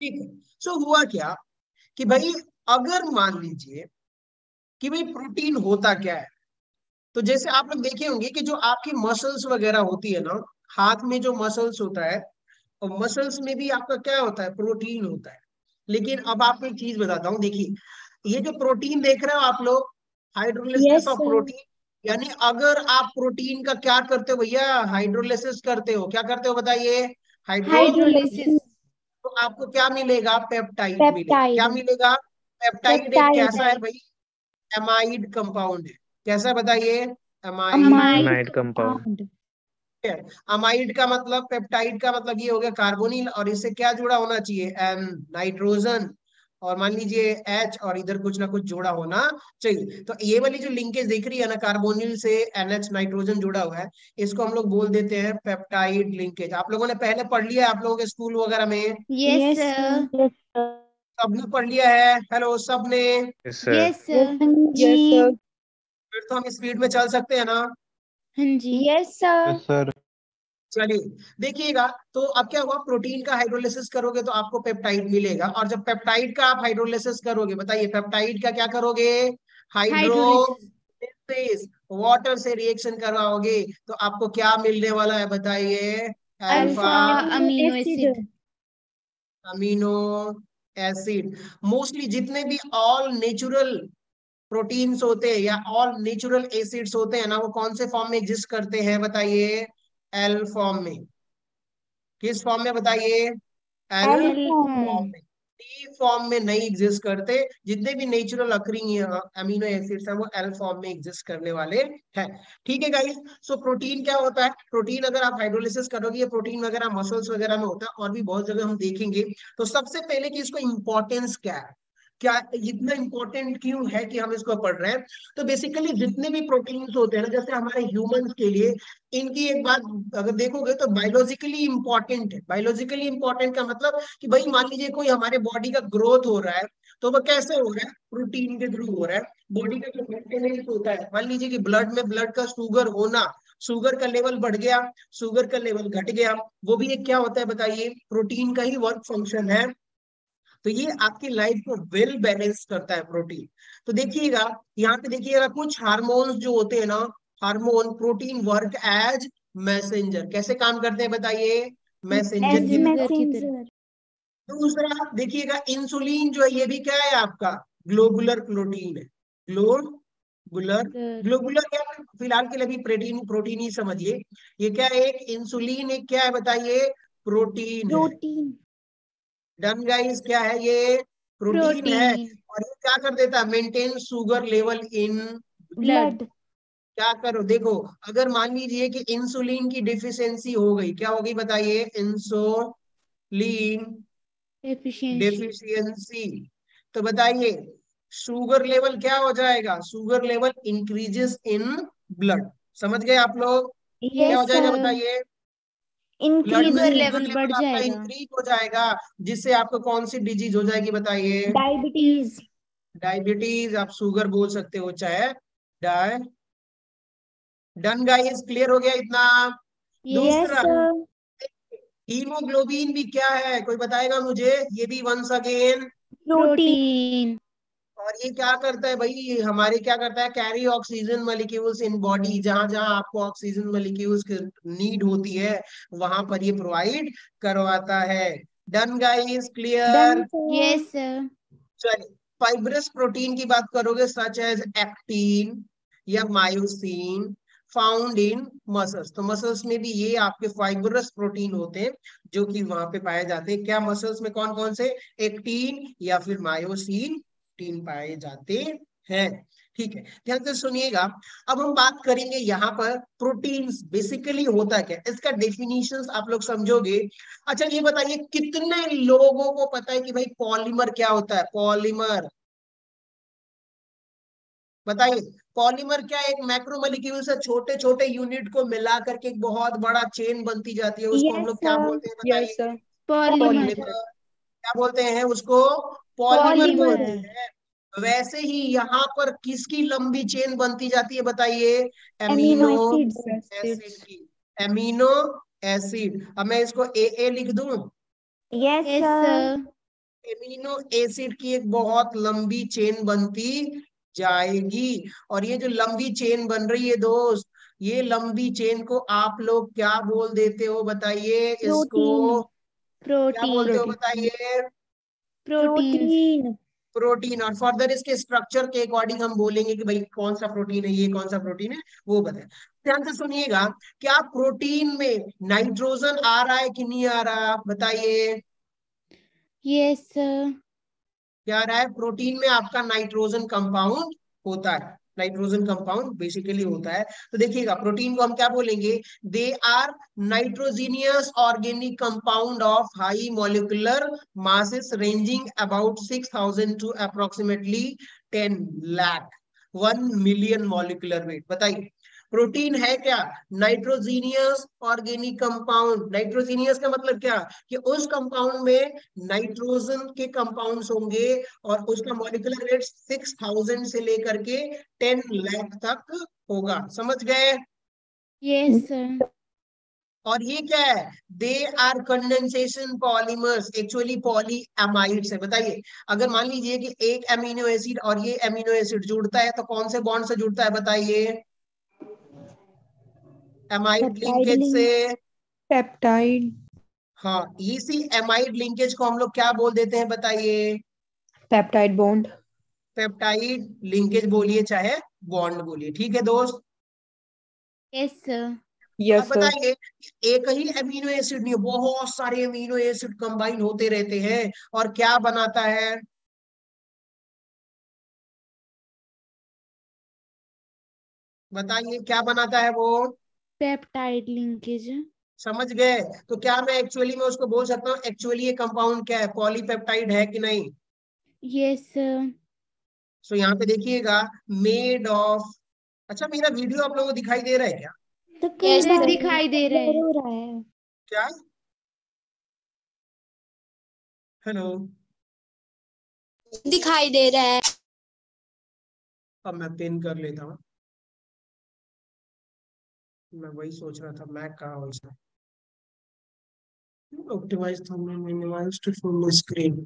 ठीक है। सो हुआ क्या कि भाई अगर मान लीजिए कि भाई प्रोटीन होता क्या है, तो जैसे आप लोग देखे होंगे कि जो आपकी मसल्स वगैरह होती है ना, हाथ में जो मसल्स होता है, और मसल्स में भी आपका क्या होता है, प्रोटीन होता है। लेकिन अब आपको एक चीज बताता हूँ, देखिए ये जो प्रोटीन देख रहे हो आप लोग, hydrolysis yes of sir. Protein, यानी अगर आप प्रोटीन का क्या करते हो भैया, हाइड्रोलिसिस करते हो, क्या करते हो बताइए, हाइड्रो, हाइड्रोलाइसिस। तो आपको क्या मिलेगा, पेप्टाइड मिलेगा। क्या पेप्टाइड। मिलेगा, पेप्टाइड एक पेप्टाइड। कैसा है भाई, एमाइड कंपाउंड है। कैसा बताइए, amide amide amide compound. Compound. है। अमाइड का मतलब, पेप्टाइड का मतलब ये हो गया कार्बोनिल, और इससे क्या जुड़ा होना चाहिए, एन, नाइट्रोजन, और मान लीजिए एच, और इधर कुछ ना कुछ जुड़ा होना चाहिए। तो ये वाली जो लिंकेज दिख रही है ना, कार्बोनिल से एनएच नाइट्रोजन जुड़ा हुआ है, इसको हम लोग बोल देते हैं पेप्टाइड लिंकेज। आप लोगों ने पहले पढ़ लिया है आप लोगों के स्कूल वगैरह में, yes yes sir. Sir. Yes sir. सबने पढ़ लिया है, हेलो सबने। Yes sir. यस सर जी। Yes sir. फिर तो हम स्पीड में चल सकते हैं ना। हाँ जी। Yes sir. Yes sir. चलिए देखिएगा, तो अब क्या हुआ, प्रोटीन का हाइड्रोलिसिस करोगे तो आपको पेप्टाइड मिलेगा, और जब पेप्टाइड का आप हाइड्रोलिसिस करोगे, बताइए पेप्टाइड का क्या करोगे, हाइड्रोलिसिस। हाइड्रोलिसिस, वाटर से रिएक्शन करवाओगे, तो आपको क्या मिलने वाला है बताइए, alpha alpha amino acid. Acid. Amino acid. Mostly जितने भी ऑल नेचुरल प्रोटीन्स होते हैं या ऑल नेचुरल एसिड्स होते हैं ना, वो कौन से फॉर्म में एग्जिस्ट करते हैं बताइए, एल फॉर्म में। किस फॉर्म में बताइए, L L L form form में। फॉर्म। में। टी फॉर्म में नहीं एग्जिस्ट करते। जितने भी नेचुरल अकरिंग अमीनो एसिड्स हैं वो एल फॉर्म में एग्जिस्ट करने वाले हैं। ठीक है गाइस। सो प्रोटीन क्या होता है, प्रोटीन अगर आप हाइड्रोलिसिस करोगे, ये प्रोटीन वगैरह मसल्स वगैरह में होता है, और भी बहुत जगह हम देखेंगे। तो सबसे पहले कि इसको इंपॉर्टेंस क्या है, क्या इतना इंपॉर्टेंट क्यों है कि हम इसको पढ़ रहे हैं। तो बेसिकली जितने भी प्रोटीन्स होते हैं ना, जैसे हमारे ह्यूमंस के लिए, इनकी एक बात अगर देखोगे तो बायोलॉजिकली इंपॉर्टेंट है। बायोलॉजिकली इंपॉर्टेंट का मतलब कि भाई मान लीजिए कोई हमारे बॉडी का ग्रोथ हो रहा है, तो वो कैसे हो रहा है, प्रोटीन के थ्रू हो रहा है। बॉडी का जो मेंटेनेंस होता है, मान लीजिए कि ब्लड में, ब्लड का शुगर होना, शुगर का लेवल बढ़ गया, शुगर का लेवल घट गया, वो भी एक क्या होता है बताइए, प्रोटीन का ही वर्क फंक्शन है। तो ये आपकी लाइफ को वेल बैलेंस करता है प्रोटीन। तो देखिएगा, यहाँ पे देखिएगा कुछ हार्मोन्स जो होते हैं ना, hormone, protein work as messenger. कैसे काम करते हैं बताइए, मैसेंजर एज की तरह। मैसेंजर की तरह। मैसेंजर। दूसरा देखिएगा, इंसुलिन जो है ये भी क्या है आपका, ग्लोबुलर प्रोटीन है। ग्लोबुलर, ग्लोबुलर क्या है? फिलहाल के लिए भी प्रोटीन, प्रोटीन ही समझिए। ये क्या है, एक इंसुलिन, एक क्या है बताइए, प्रोटीन है। प्रोटीन। डन गाइस, क्या है ये, प्रोटीन है। प्रोटीन। और ये क्या कर देता है, maintain sugar level in. Blood. Blood. क्या करो, देखो अगर मान लीजिए कि इंसुलिन की डिफिशियंसी हो गई, क्या होगी बताइए, इंसुलिन एफिशिएंसी। डिफिशियंसी, तो बताइए शुगर लेवल क्या हो जाएगा, sugar level increases in blood. समझ गए आप लोग, क्या यस हो जाएगा सर। बताइए, ब्लड में शुगर इंक्रीज। शुगर लेवल बढ़ लेवल आपका जाएगा। इंक्रीज हो जाएगा, जिससे आपको कौन सी डिजीज हो जाएगी बताइए, डायबिटीज। डायबिटीज। आप शुगर बोल सकते हो चाहे डाय। डन गाइस, क्लियर हो गया इतना। यस दूसरा, यस। सर। हीमोग्लोबिन भी क्या है, कोई बताएगा मुझे, ये भी वंस अगेन। प्रोटीन। प्रोटीन। और ये क्या करता है भाई, हमारे क्या करता है, carry oxygen molecules in body, जहां जहां आपको ऑक्सीजन मॉलिक्यूल्स की नीड होती है, वहां पर ये प्रोवाइड करवाता है। Done guys, done clear. Sir. Yes sir. चलिए, फाइब्रस प्रोटीन की बात करोगे, सच एज एक्टिन या मायोसिन, फाउंड इन मसल्स। तो मसल्स में भी ये आपके फाइब्रस प्रोटीन होते हैं, जो कि वहां पे पाए जाते हैं। क्या मसल्स में कौन कौन से, एक्टिन या फिर मायोसिन प्रोटीन पाए जाते हैं। ठीक है, ध्यान से सुनिएगा। अब हम बात करेंगे यहाँ पर प्रोटीन्स बेसिकली होता क्या है, इसका डेफिनेशंस आप लोग समझोगे। अच्छा ये बताइए, कितने लोगों को पता है कि भाई पॉलीमर क्या होता है, पॉलीमर बताइए। पॉलीमर क्या है, एक मैक्रोमोलिक्यूल से छोटे छोटे यूनिट को मिला करके एक बहुत बड़ा चेन बनती जाती है, उसको हम यस लोग क्या सर। बोलते हैं यस बताइए, सर। पॉलीमर। पॉलीमर। पॉलीमर। क्या बोलते हैं उसको, पॉलीमर बोलते पॉलीमर। पॉलीमर। हैं। वैसे ही यहाँ पर किसकी लंबी चेन बनती जाती है बताइए, amino amino acids. Acid acids. की, एमिनो एसिड। अब मैं इसको ए लिख दूं, yes yes sir. Sir. Amino acid की एक बहुत लंबी चेन बनती जाएगी। और ये जो लंबी चेन बन रही है दोस्त, ये लंबी चेन को आप लोग क्या बोल देते हो बताइए इसको? प्रोटीन। क्या बोलते हो प्रोटीन। बताइए? प्रोटीन्स। प्रोटीन। प्रोटीन। और फर्दर इसके स्ट्रक्चर के अकॉर्डिंग हम बोलेंगे कि भाई कौन सा प्रोटीन है, ये कौन सा प्रोटीन है, वो बताए। ध्यान से सुनिएगा, क्या प्रोटीन में नाइट्रोजन आ रहा है कि नहीं आ रहा बताइए? यस। क्या आ रहा है? प्रोटीन में आपका नाइट्रोजन कंपाउंड होता है। नाइट्रोजन कंपाउंड बेसिकली होता है। तो देखिएगा, प्रोटीन को हम क्या बोलेंगे? They are nitrogenous organic compound of high molecular masses ranging about 6000 to approximately 10 lakh 1 million molecular weight। बताइए, प्रोटीन है क्या? Nitrogenous organic compound. नाइट्रोजीनियस का मतलब क्या? कि उस कंपाउंड में नाइट्रोजन के कंपाउंड्स होंगे और उसका मॉलिक्यूलर वेट 6000 से लेकर के 10 लाख तक होगा। समझ गए? Yes sir. और ये क्या है? They are condensation polymers, actually polyamides है। बताइए, अगर मान लीजिए कि एक अमीनो एसिड और ये अमीनो एसिड जुड़ता है तो कौन से बॉन्ड से जुड़ता है बताइए? एमाइड पेप्टाइड लिंकेज से। लिंक। पेप्टाइड। हाँ, इसी एमाइड लिंकेज को हम लोग क्या बोल देते हैं बताइए? Peptide bond. पेप्टाइड लिंकेज बोलिए चाहे बॉन्ड बोलिए, ठीक है दोस्त? Yes sir. अब यस सर। बताइए, एक ही अमीनो एसिड नहीं, बहुत सारे अमीनो एसिड कंबाइन होते रहते हैं और क्या बनाता है? बताइए क्या बनाता है वो? Peptide linkage. समझ गए? तो क्या मैं एक्चुअली में उसको बोल सकता हूँ एक्चुअली ये कंपाउंड क्या है? पॉलीपेप्टाइड है कि नहीं? Yes sir. सो यहाँ पे देखिएगा, मेड ऑफ। अच्छा, मेरा वीडियो आप लोगों को दिखाई दे रहा है क्या? तो कई सर बार दिखाई दे रहे ब्लर हैं। हो रहा है। क्या? हेलो? दिखाई दे रहा है। अब मैं पिन कर लेता हूँ। मैं वही सोच रहा था, मैं कहाँ हूँ इसमें? Optimize thumbnail, minimize to full screen.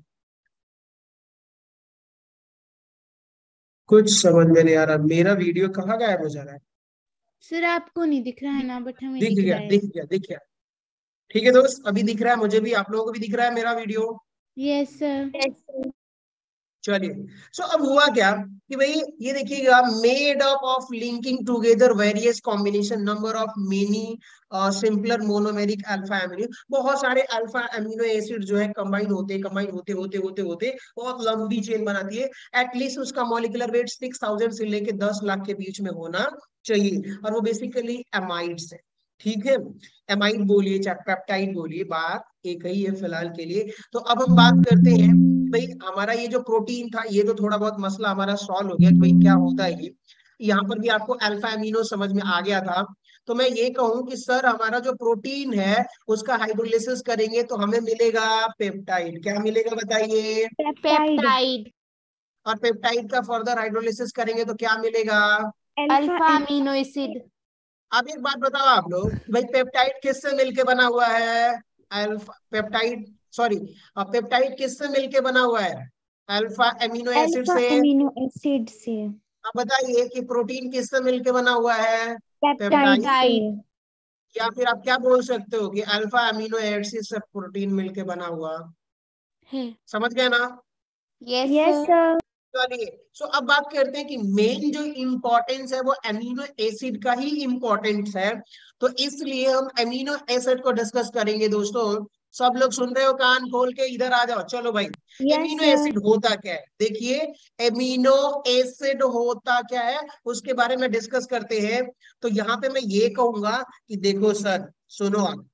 कुछ समझ में नहीं आ रहा, मेरा वीडियो कहाँ गायब हो जा रहा है? सर आपको नहीं दिख रहा है ना, बट हमें दिख दिख गया, रहा है। दिख गया, दिख गया। ठीक है दोस्त, अभी दिख रहा है मुझे भी, आप लोगों को भी दिख रहा है मेरा वीडियो? Yes sir. चलिए, सो अब हुआ क्या कि भाई ये देखिएगा, made up of linking together various combination number of many simpler monomeric alpha amino. बहुत सारे अल्फा एमिनो एसिड जो है कंबाइन होते होते होते होते बहुत लंबी चेन बनाती है। एटलीस्ट उसका मॉलिक्यूलर वेट 6000 से लेके 10 लाख के बीच में होना चाहिए, और वो बेसिकली एमाइड्स है। ठीक है, एमाइड बोलिए चाहे पेप्टाइड बोलिए, बात एक ही है फिलहाल के लिए। तो अब हम बात करते हैं, भाई हमारा ये जो प्रोटीन था, ये तो थोड़ा बहुत मसला हमारा सॉल्व हो गया कि भाई क्या होता है ये। यहाँ पर भी आपको अल्फा एमिनो समझ में आ गया था। तो मैं ये कहूँ कि सर हमारा जो प्रोटीन है उसका हाइड्रोलिसिस करेंगे तो हमें मिलेगा पेप्टाइड। क्या मिलेगा बताइए? पेप्टाइड। पेप्टाइड। और पेप्टाइड का फर्दर हाइड्रोलिसिस करेंगे तो क्या मिलेगा? Alpha alpha amino acid. अब एक बात बताओ आप लोग, भाई पेप्टाइड किससे मिलके बना हुआ है? अल्फा पेप्टाइड, सॉरी, पेप्टाइड किससे मिलके बना हुआ है? अल्फा एमिनो एसिड अल्फा से। एमिनो एसिड से। अब बताइए कि प्रोटीन किससे मिलके बना हुआ है? Peptide peptide. से। पेप्टाइड या फिर आप क्या बोल सकते हो कि अल्फा अमीनो एसिड से प्रोटीन मिलके बना हुआ। है। समझ गए ना? Yes yes sir. सर। चलिए, सो अब बात करते हैं कि मेन जो इम्पोर्टेंस है वो अमीनो एसिड का ही इम्पोर्टेंस है। तो इसलिए हम अमीनो एसिड को डिस्कस करेंगे दोस्तों। सब लोग सुन रहे हो? कान खोल के इधर आ जाओ। चलो भाई, यस एमिनो सर। एसिड होता क्या है? देखिए, एमिनो एसिड होता क्या है उसके बारे में डिस्कस करते हैं। तो यहाँ पे मैं ये कहूंगा कि देखो सर, सुनो आप,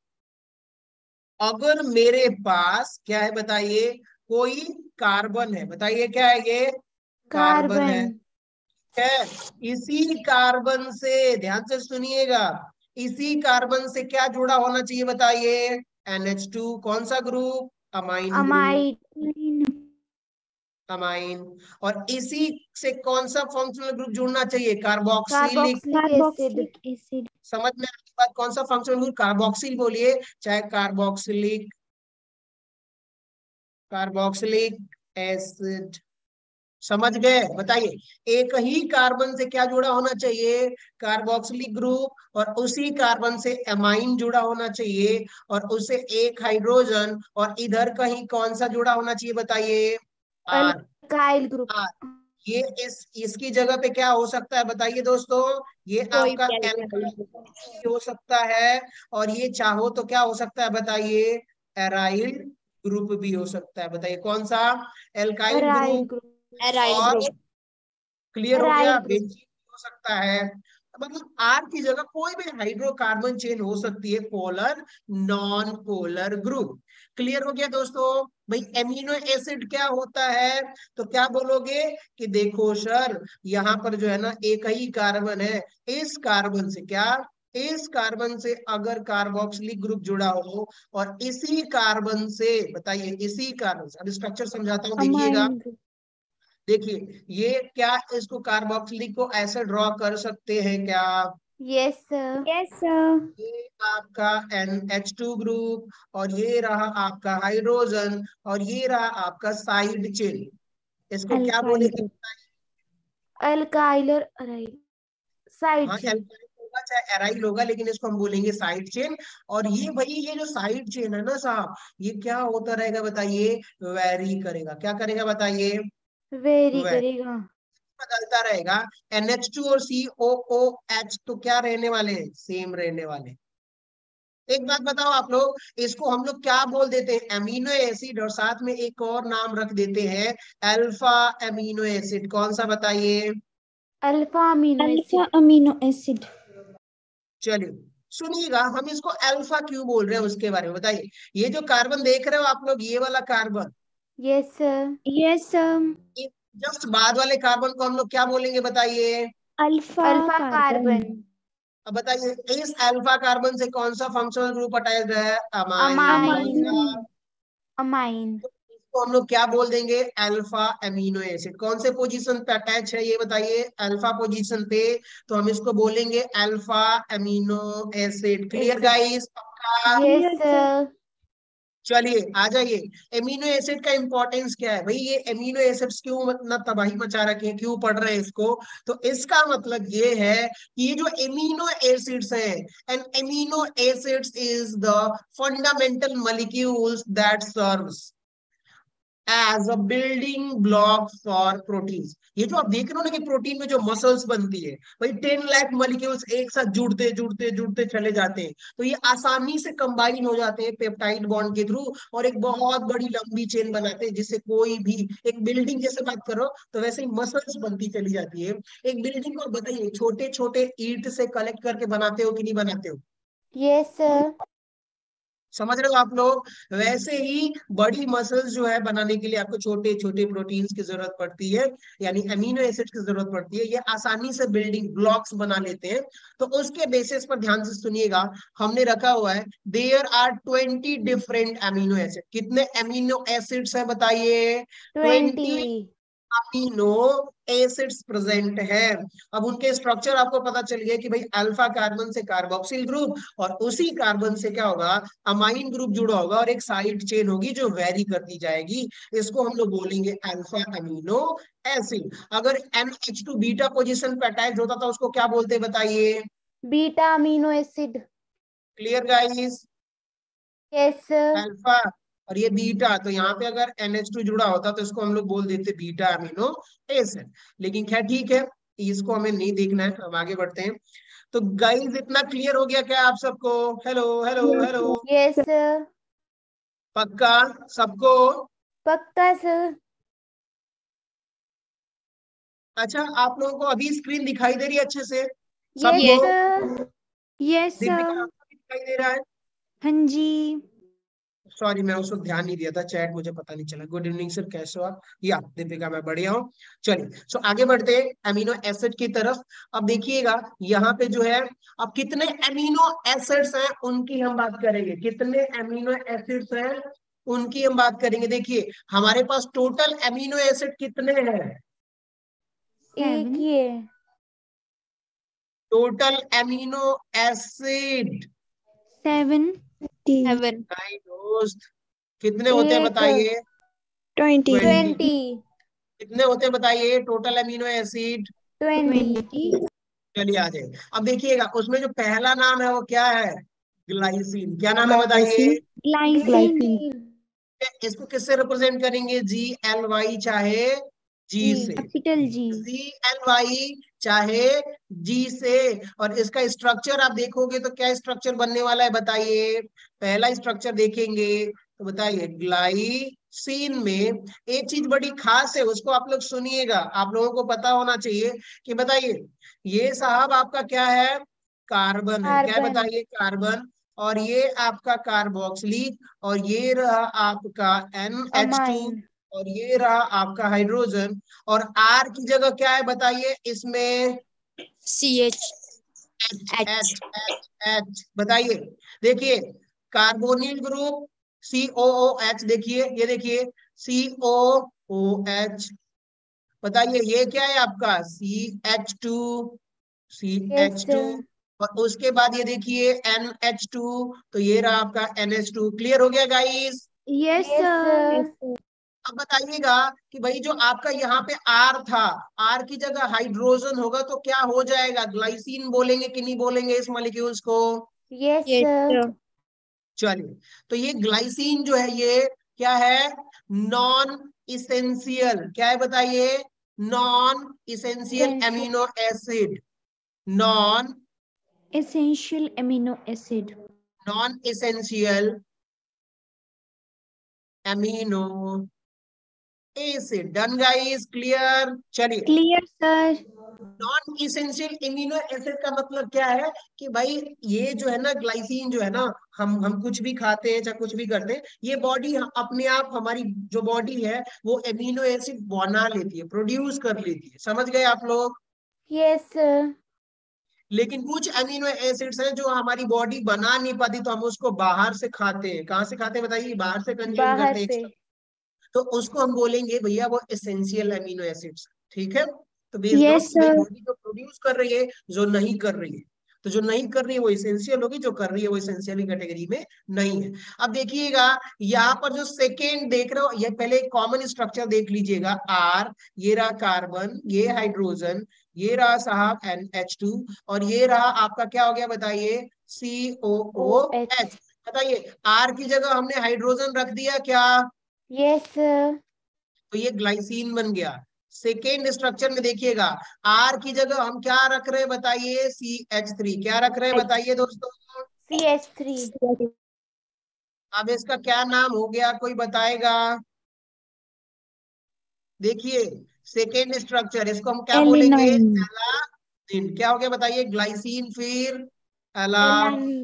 अगर मेरे पास क्या है बताइए? कोई कार्बन है। बताइए क्या है ये? कार्बन है। कार्बन। है, इसी कार्बन से, ध्यान से सुनिएगा, इसी कार्बन से क्या जुड़ा होना चाहिए बताइए? NH2। कौन सा group? Amine group. Amide. Amine. और इसी से कौन सा फंक्शनल ग्रुप जुड़ना चाहिए? Carboxylic. Carboxylic acid. Carboxylic acid. समझ में आपकी बात? कौन सा फंक्शनल ग्रुप? कार्बोक्सिल बोलिए चाहे कार्बोक्सिलिक। Carboxylic acid. समझ गए? बताइए एक ही कार्बन से क्या जुड़ा होना चाहिए? कार्बोक्सिलिक ग्रुप, और उसी कार्बन से एमाइन जुड़ा होना चाहिए, और उसे एक हाइड्रोजन, और इधर कहीं कौन सा जुड़ा होना चाहिए बताइए? आर। Alkyl group. आर। ये इसकी जगह पे क्या हो सकता है बताइए दोस्तों? ये कोई आपका भी एल्काइल अल्काइल ग्रुप। भी हो सकता है, और ये चाहो तो क्या हो सकता है बताइए? एराइल ग्रुप भी हो सकता है। बताइए कौन सा? Alkyl aryl group. Group. Aryl और ग्रुप। क्लियर हो एराइल गया? ग्रुप। बेंजीन हो सकता है। मतलब आर की जगह कोई भी हाइड्रोकार्बन चेन हो सकती है, polar non polar group. Clear हो गया दोस्तों? भाई एमिनो एसिड क्या होता है? तो क्या बोलोगे कि देखो सर यहाँ पर जो है ना एक ही कार्बन है, इस कार्बन से क्या, इस कार्बन से अगर कार्बोक्सिलिक ग्रुप जुड़ा हो, और इसी कार्बन से, बताइए इसी कार्बन से, अब स्ट्रक्चर समझाता हूँ देखिएगा। Amine group. देखिए ये क्या, इसको कार्बोक्सिलिक को ऐसे ड्रॉ कर सकते हैं क्या? Yes sir. Yes, sir. ये आपका NH2 ग्रुप, और ये रहा आपका हाइड्रोजन, और ये रहा आपका साइड चेन। इसको क्या Alkyl बोलेंगे? group. अल्काइल और एराइल साइड हाँ चेन। एल्काइल होगा चाहे एराइल होगा, लेकिन इसको हम बोलेंगे साइड चेन। और ये भाई ये जो साइड चेन है ना साहब, ये क्या होता रहेगा बताइए? वेरी करेगा। क्या करेगा बताइए? वेरी करेगा। बदलता रहेगा। NH2 और COOH तो क्या रहने वाले हैं? सेम रहने वाले। एक बात बताओ आप लोग, इसको हम लोग क्या बोल देते हैं? अमीनो एसिड, और साथ में एक और नाम रख देते हैं, अल्फा अमीनो एसिड। कौन सा बताइए? Alpha amino Alpha acid. amino acid. चलिए सुनिएगा, हम इसको अल्फा क्यों बोल रहे हैं उसके बारे में बताइए। ये जो कार्बन देख रहे हो आप लोग, ये वाला carbon, yes sir. Yes, sir. Just बाद वाले कार्बन को हम लोग क्या बोलेंगे बताइए? Alpha alpha carbon. carbon. अब बताइए इस अल्फा कार्बन से कौन सा फंक्शनल ग्रुप अटैच्ड है? अमाइन। अमाइन। Amine. अमाइन। तो इसको हम लोग क्या बोल देंगे? Alpha amino acid. कौन से पोजीशन पे अटैच है ये बताइए? अल्फा पोजीशन पे। तो हम इसको बोलेंगे alpha amino acid. Clear acid. Guys? पक्का? Yes Yes, sir. सर। चलिए आ जाइए। एमिनो एसिड का इंपॉर्टेंस क्या है भाई? ये एमिनो एसिड्स क्यों मतलब तबाही मचा रखे हैं, क्यों पढ़ रहे हैं इसको? तो इसका मतलब ये है कि ये जो एमिनो एसिड्स हैं, and amino acids is the fundamental molecules that serves as a building block for proteins. ये जो आप देख रहे हो ना कि प्रोटीन में जो मसल्स बनती है, भाई 10 लाख मॉलिक्यूल्स एक साथ जुड़ते जुड़ते जुड़ते चले जाते हैं, तो ये आसानी से कंबाइन हो जाते हैं पेप्टाइड बॉन्ड के थ्रू, और एक बहुत बड़ी लंबी चेन बनाते हैं, जिससे कोई भी एक बिल्डिंग जैसे बात करो तो वैसे ही मसल्स बनती चली जाती है। एक बिल्डिंग को बताइए छोटे छोटे ईंट से कलेक्ट करके बनाते हो कि नहीं बनाते हो? Yes sir. समझ रहे हो आप लोग? वैसे ही बड़ी मसल्स जो है बनाने के लिए आपको छोटे छोटे प्रोटीन्स की जरूरत पड़ती है, यानी अमीनो एसिड की जरूरत पड़ती है। ये आसानी से बिल्डिंग ब्लॉक्स बना लेते हैं। तो उसके बेसिस पर ध्यान से सुनिएगा, हमने रखा हुआ है there are 20 different amino acid. कितने अमीनो एसिड्स है बताइए? 20। 20 अमीनो एसिड्स प्रेजेंट है। अब उनके स्ट्रक्चर आपको पता चल गया कि भाई अल्फा कार्बन से कार्बोक्सिल ग्रुप, और उसी कार्बन से क्या होगा? अमाइन ग्रुप जुड़ा होगा, और एक साइड चेन होगी जो वेरी करती जाएगी। इसको हम लोग बोलेंगे अल्फा अमीनो एसिड। अगर NH2 बीटा पोजीशन पे अटैच होता था उसको क्या बोलते बताइए? Beta amino acid. Clear guys? Yes sir. Alpha, और ये बीटा, तो यहाँ पे अगर NH2 जुड़ा होता तो इसको हम लोग बोल देते बीटा अमीनो एसिड। लेकिन खैर ठीक है, इसको हमें नहीं देखना है, हम आगे बढ़ते हैं। तो गाइस इतना क्लियर हो गया क्या आप सबको? Hello hello Yes, hello. sir. Yes sir. पक्का सबको? पक्का सर। अच्छा आप लोगों को अभी स्क्रीन दिखाई दे रही है अच्छे से सबको? Yes sir. Yes, Deepika sir. आपको भी दिखाई दे रहा है? हाँ जी. सॉरी मैं उस वक्त ध्यान नहीं दिया था, चैट मुझे पता नहीं चला। गुड इवनिंग सर, कैसे हो आप? या दीपिका मैं बढ़िया हूँ। चलिए सो आगे बढ़ते हैं अमीनो एसिड की तरफ। अब देखिएगा यहाँ पे जो है, अब कितने अमीनो एसिड्स हैं उनकी हम बात करेंगे। कितने अमीनो एसिड्स हैं उनकी हम बात करेंगे। देखिए हमारे पास टोटल अमीनो एसिड कितने हैं? एक 7. ही है। Total amino acid 7. हेवन। दोस्त कितने होते हैं एक। बताइए? 20 20 कितने होते हैं बताइए टोटल अमीनो एसिड? 20 चलिए आ जाए। अब देखिएगा उसमें जो पहला नाम है वो क्या है? ग्लाइसिन। क्या नाम है बताइए? ग्लाइसिन। इसको किससे रिप्रेजेंट करेंगे? GLY चाहे जी जी से, कैपिटल जी। GLY चाहे जी से। और इसका स्ट्रक्चर आप देखोगे तो क्या स्ट्रक्चर बनने वाला है बताइए? पहला स्ट्रक्चर देखेंगे तो बताइए ग्लाइसिन में एक चीज बड़ी खास है, उसको आप लोग सुनिएगा, आप लोगों को पता होना चाहिए कि बताइए ये साहब आपका क्या है? कार्बन है। क्या है कार्बन बताइए? कार्बन। और ये आपका कार्बोक्सिलिक, और ये रहा आपका NH2, अमाइन और ये रहा आपका हाइड्रोजन। और R की जगह क्या है बताइए इसमें? CH। H H H H बताइए। देखिए कार्बोनिल ग्रुप COOH, देखिए ये देखिए COOH। बताइए ये क्या है आपका? CH2 yes CH2। और उसके बाद ये देखिए NH2, तो ये रहा आपका NH2। क्लियर हो गया गाइस? Yes yes sir. अब बताइएगा कि भाई जो आपका यहाँ पे R था, R की जगह हाइड्रोजन होगा तो क्या हो जाएगा? ग्लाइसिन बोलेंगे कि नहीं बोलेंगे इस मॉलिक्यूल्स को? Yes yes sir. चलिए, तो ये ग्लाइसिन जो है ये क्या है? Non essential. क्या है बताइए? Non essential Essential amino acid. Non essential amino acid. Non essential amino acid. Done guys? Clear? चलिए, clear sir. Non essential amino acid का मतलब क्या है कि भाई ये जो है ना ग्लाइसिन जो है ना, हम कुछ भी खाते हैं चाहे कुछ भी करते हैं, ये बॉडी अपने आप, हमारी जो बॉडी है वो एमिनो एसिड बना लेती है, प्रोड्यूस कर लेती है। समझ गए आप लोग? यस लेकिन कुछ अमीनो एसिड्स हैं जो हमारी बॉडी बना नहीं पाती, तो हम उसको बाहर से खाते हैं। कहाँ से खाते हैं बताइए? बाहर से कंज्यूम बाहर करते हैं से extra। तो उसको हम बोलेंगे भैया वो एसेंशियल अमीनो एसिड्स। ठीक है, तो बेस्ड ऑन यस भाई सर। बॉडी जो प्रोड्यूस कर रही है, जो नहीं कर रही है, तो जो नहीं कर रही है वो इसेंशियल होगी, जो कर रही है वो इसेंशियल कैटेगरी में नहीं है। अब देखिएगा यहाँ पर जो सेकेंड देख रहे हो, ये पहले कॉमन स्ट्रक्चर देख लीजिएगा। R, ये रहा कार्बन, ये हाइड्रोजन, ये रहा साहब NH2, और ये रहा आपका क्या हो गया बताइए? OH COOH। बताइए R की जगह हमने हाइड्रोजन रख दिया क्या? यस तो ये ग्लाइसिन बन गया। सेकेंड स्ट्रक्चर में देखिएगा R की जगह हम क्या रख रहे हैं बताइए? CH3। क्या रख रहे हैं बताइए दोस्तों? CH3 अब इसका क्या नाम हो गया, कोई बताएगा? देखिए सेकेंड स्ट्रक्चर, इसको हम क्या बोलेंगे? एलेनाइन। एलानिन। क्या हो गया बताइए? ग्लाइसिन फिर एला। एलानिन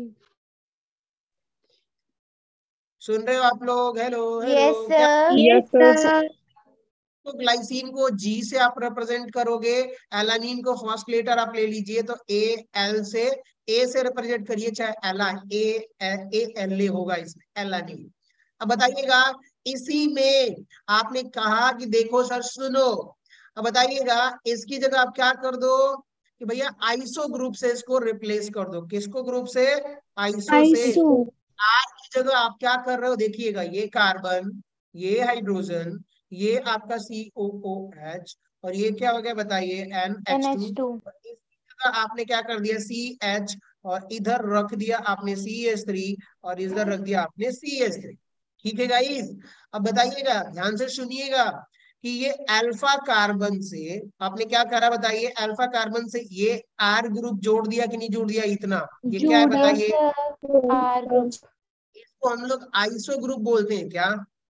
सुन रहे हो आप लोग? Hello hello. यस क्या? Yes Yes, sir. सर। तो ग्लाइसिन को G से आप रिप्रेजेंट करोगे, एलानिन को फर्स्ट लेटर आप ले लीजिए तो AL से, A से रिप्रेजेंट करिए, चाहे एला ALA होगा इसमें, एलानिन। अब बताइएगा इसी में आपने कहा कि देखो सर सुनो, अब बताइएगा इसकी जगह आप क्या कर दो कि भैया आइसो ग्रुप से इसको रिप्लेस कर दो। किसको ग्रुप से? आइसो से। आइसो। R की जगह आप क्या कर रहे हो? देखिएगा ये कार्बन, ये हाइड्रोजन, ये आपका COOH, और ये क्या हो गया बताइए? NH2। NH2 और इसकी जगह आपने क्या कर दिया? CH, और इधर रख दिया आपने CH3, और इधर रख दिया आपने CH3। ठीक है गाइस? अब बताइएगा, ध्यान से सुनिएगा कि ये अल्फा कार्बन से आपने क्या करा बताइए? अल्फा कार्बन से ये R ग्रुप जोड़ दिया कि नहीं जोड़ दिया? इतना ये क्या है जोड़ा। यस बताइए? R ग्रुप इसको हम लोग आइसो ग्रुप बोलते हैं क्या?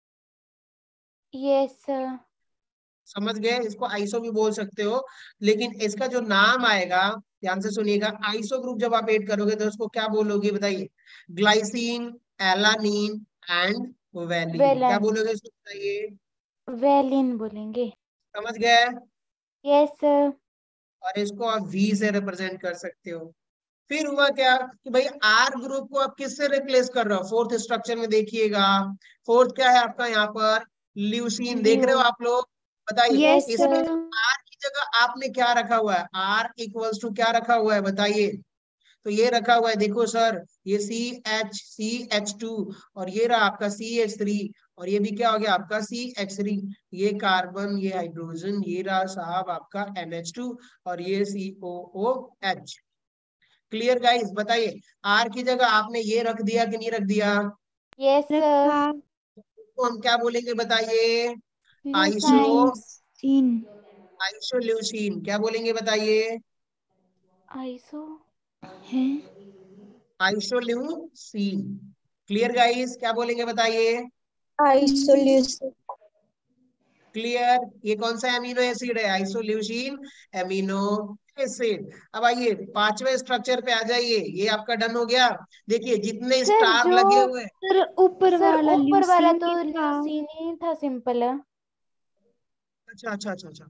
यस समझ गए? इसको आइसो भी बोल सकते हो, लेकिन इसका जो नाम आएगा, ध्यान से सुनिएगा, आइसो ग्रुप जब आप ऐड करोगे तो उसको क्या बोलोगे बताइए? Glycine, alanine and valine. क्या वेलन बोलोगे इसको बताइए? वेलिन बोलेंगे समझ गए? यस और इसको आप V से रिप्रेजेंट कर सकते हो। फिर हुआ क्या कि भाई R ग्रुप को आप किससे रिप्लेस कर रहे हो? फोर्थ स्ट्रक्चर में देखिएगा, फोर्थ क्या है आपका यहाँ पर? ल्यूसीन। देख रहे ल्यू हो आप लोग? बताइए यस यस इसमें सर। R की जगह आपने क्या रखा हुआ है? R इक्वल्स टू क्या रखा हुआ है बताइए? तो ये रखा हुआ है, देखो सर, ये CH2 और ये रहा आपका CH3 और ये भी क्या हो गया आपका CH3, ये कार्बन, ये हाइड्रोजन, ये रहा साहब आपका NH2 और ये COOH। Clear guys? बताइए, R की जगह आपने ये रख दिया कि नहीं रख दिया? Yes sir. रखा। तो हम क्या बोलेंगे बताइए? Iso Eleusine. सीन। आइसोल्यूसिन क्या बोलेंगे बताइए? आइसो। है। आइसोल्यूसिन। Clear guys? क्या बोलेंगे बताइए? आइसोल्यूशन। क्लियर? ये कौन सा एमिनो एसिड है? Isoleucine amino acid. अब आइए पांचवें स्ट्रक्चर पे आ जाइए, ये आपका डन हो गया। देखिए जितने सर स्टार जो लगे हुए, सर ऊपर सर वाला ऊपर वाला ल्यूसीन तो ही था। ल्यूसीन ही था, सिंपल है। अच्छा अच्छा अच्छा अच्छा,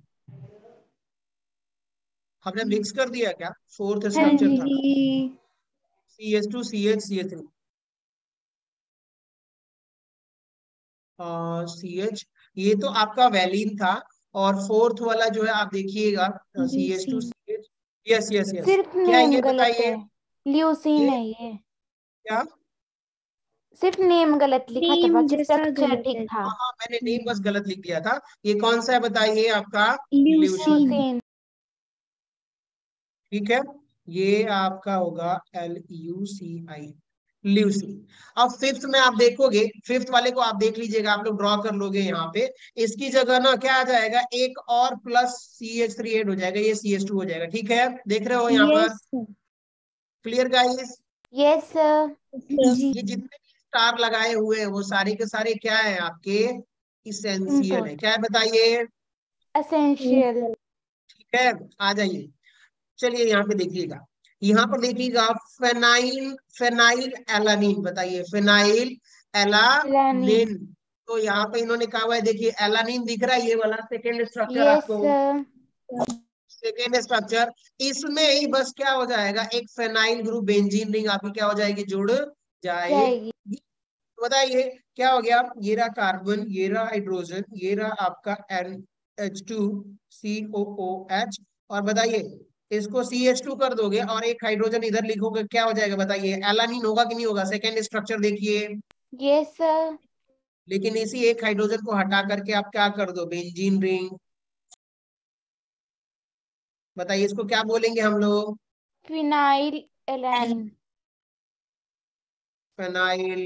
हमने मिक्स कर दिया क्या? फोर्थ हाँ स्ट्रक्चर था जी। CH2CH CH, ये तो आपका वैलीन था। और फोर्थ वाला जो है आप देखिएगा leucine. CH2CH। Yes yes yes, सिर्फ क्या है नेम ये गलत है, बताइए? ल्यूसीन ये है ये। क्या? सिर्फ नेम गलत लिखा था, नेम बाकी जैसा स्ट्रक्चर गलत ठीक है। था। हाँ हाँ, मैंने नेम बस गलत लिख दिया था। ये कौन सा है बताइए? आपका ल्यूसीन। ल्यूसीन। ल्यूसीन। ठीक है, ये आपका होगा LUCI, ल्यूसीन। अब फिफ्थ में आप देखोगे, फिफ्थ वाले को आप देख लीजिएगा, आप लोग ड्रॉ कर लोगे यहाँ पे। इसकी जगह ना क्या आ जाएगा, एक और प्लस CH3 ऐड हो जाएगा, ये CH2 हो जाएगा। ठीक है, देख रहे हो यहाँ पर? Yes sir. Clear guys? Yes sir. जी। ये जितने भी स्टार लगाए हुए हैं वो सारे के सारे क्या है आपके? इसेंशियल है। क्या है बताइए? एसेंशियल। ठीक है, आ जाइए, चलिए यहाँ पे देखिएगा, यहाँ पर देखिएगा फेनाइल, फेनाइल एलानिन। बताइए, फेनाइल एलानिन। एलानिन। तो यहाँ पे इन्होंने कहा हुआ है, देखिए एलानिन दिख रहा है, ये वाला सेकेंड स्ट्रक्चर यस आपको, सर। Second structure. इसमें ही बस क्या हो जाएगा, एक फेनाइल ग्रुप बेंजीन रिंग आपकी क्या हो जाएगी, जुड़ जाएगी। जाएगी। तो बताइए क्या हो गया, ये रहा कार्बन, ये रहा हाइड्रोजन, ये रहा आपका NH2COOH। और बताइए इसको CH2 कर दोगे और एक हाइड्रोजन इधर लिखोगे, क्या हो जाएगा बताइए? एलानिन होगा कि नहीं होगा? सेकेंड स्ट्रक्चर देखिए। Yes sir. लेकिन इसी एक हाइड्रोजन को हटा करके आप क्या कर दो, बेंजीन रिंग। बताइए इसको क्या बोलेंगे हम लोग? Phenyl alanine. Phenyl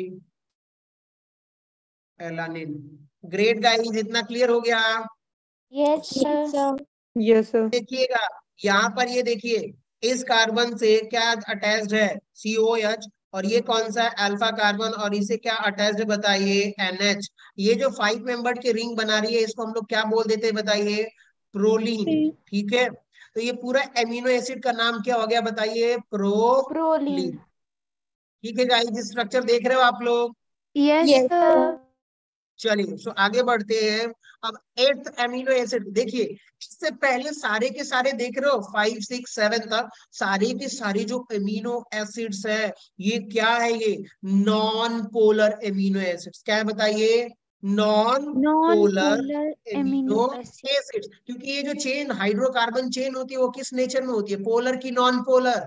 alanine. Great guys, इतना क्लियर हो गया? Yes sir. Yes sir. देखिएगा यहाँ पर, ये देखिए इस कार्बन से क्या अटैच्ड है, COH। और ये कौन सा है, अल्फा कार्बन, और इसे क्या अटैच्ड है बताइए, NH। ये जो 5 मेंबर्ड की रिंग बना रही है, इसको हम लोग क्या बोल देते हैं बताइए? प्रोलीन। ठीक है, तो ये पूरा एमिनो एसिड का नाम क्या हो गया बताइए? प्रोलीन। प्रोलीन। ठीक है गाइस, स्ट्रक्चर देख रहे हो आप लोग? Yes yes sir. सर। चलिए सो आगे बढ़ते हैं। अब एट्थ एमिनो एसिड देखिए, इससे पहले सारे के सारे देख रहे हो 5 6 7 तक, सारे के सारे जो एमिनो एसिड्स है, ये क्या है, ये नॉन पोलर एमिनो एसिड्स। क्या है बताइए? Non non polar polar amino amino acid. Acids. क्योंकि ये जो चेन हाइड्रोकार्बन चेन होती है वो किस नेचर में होती है, पोलर की non polar?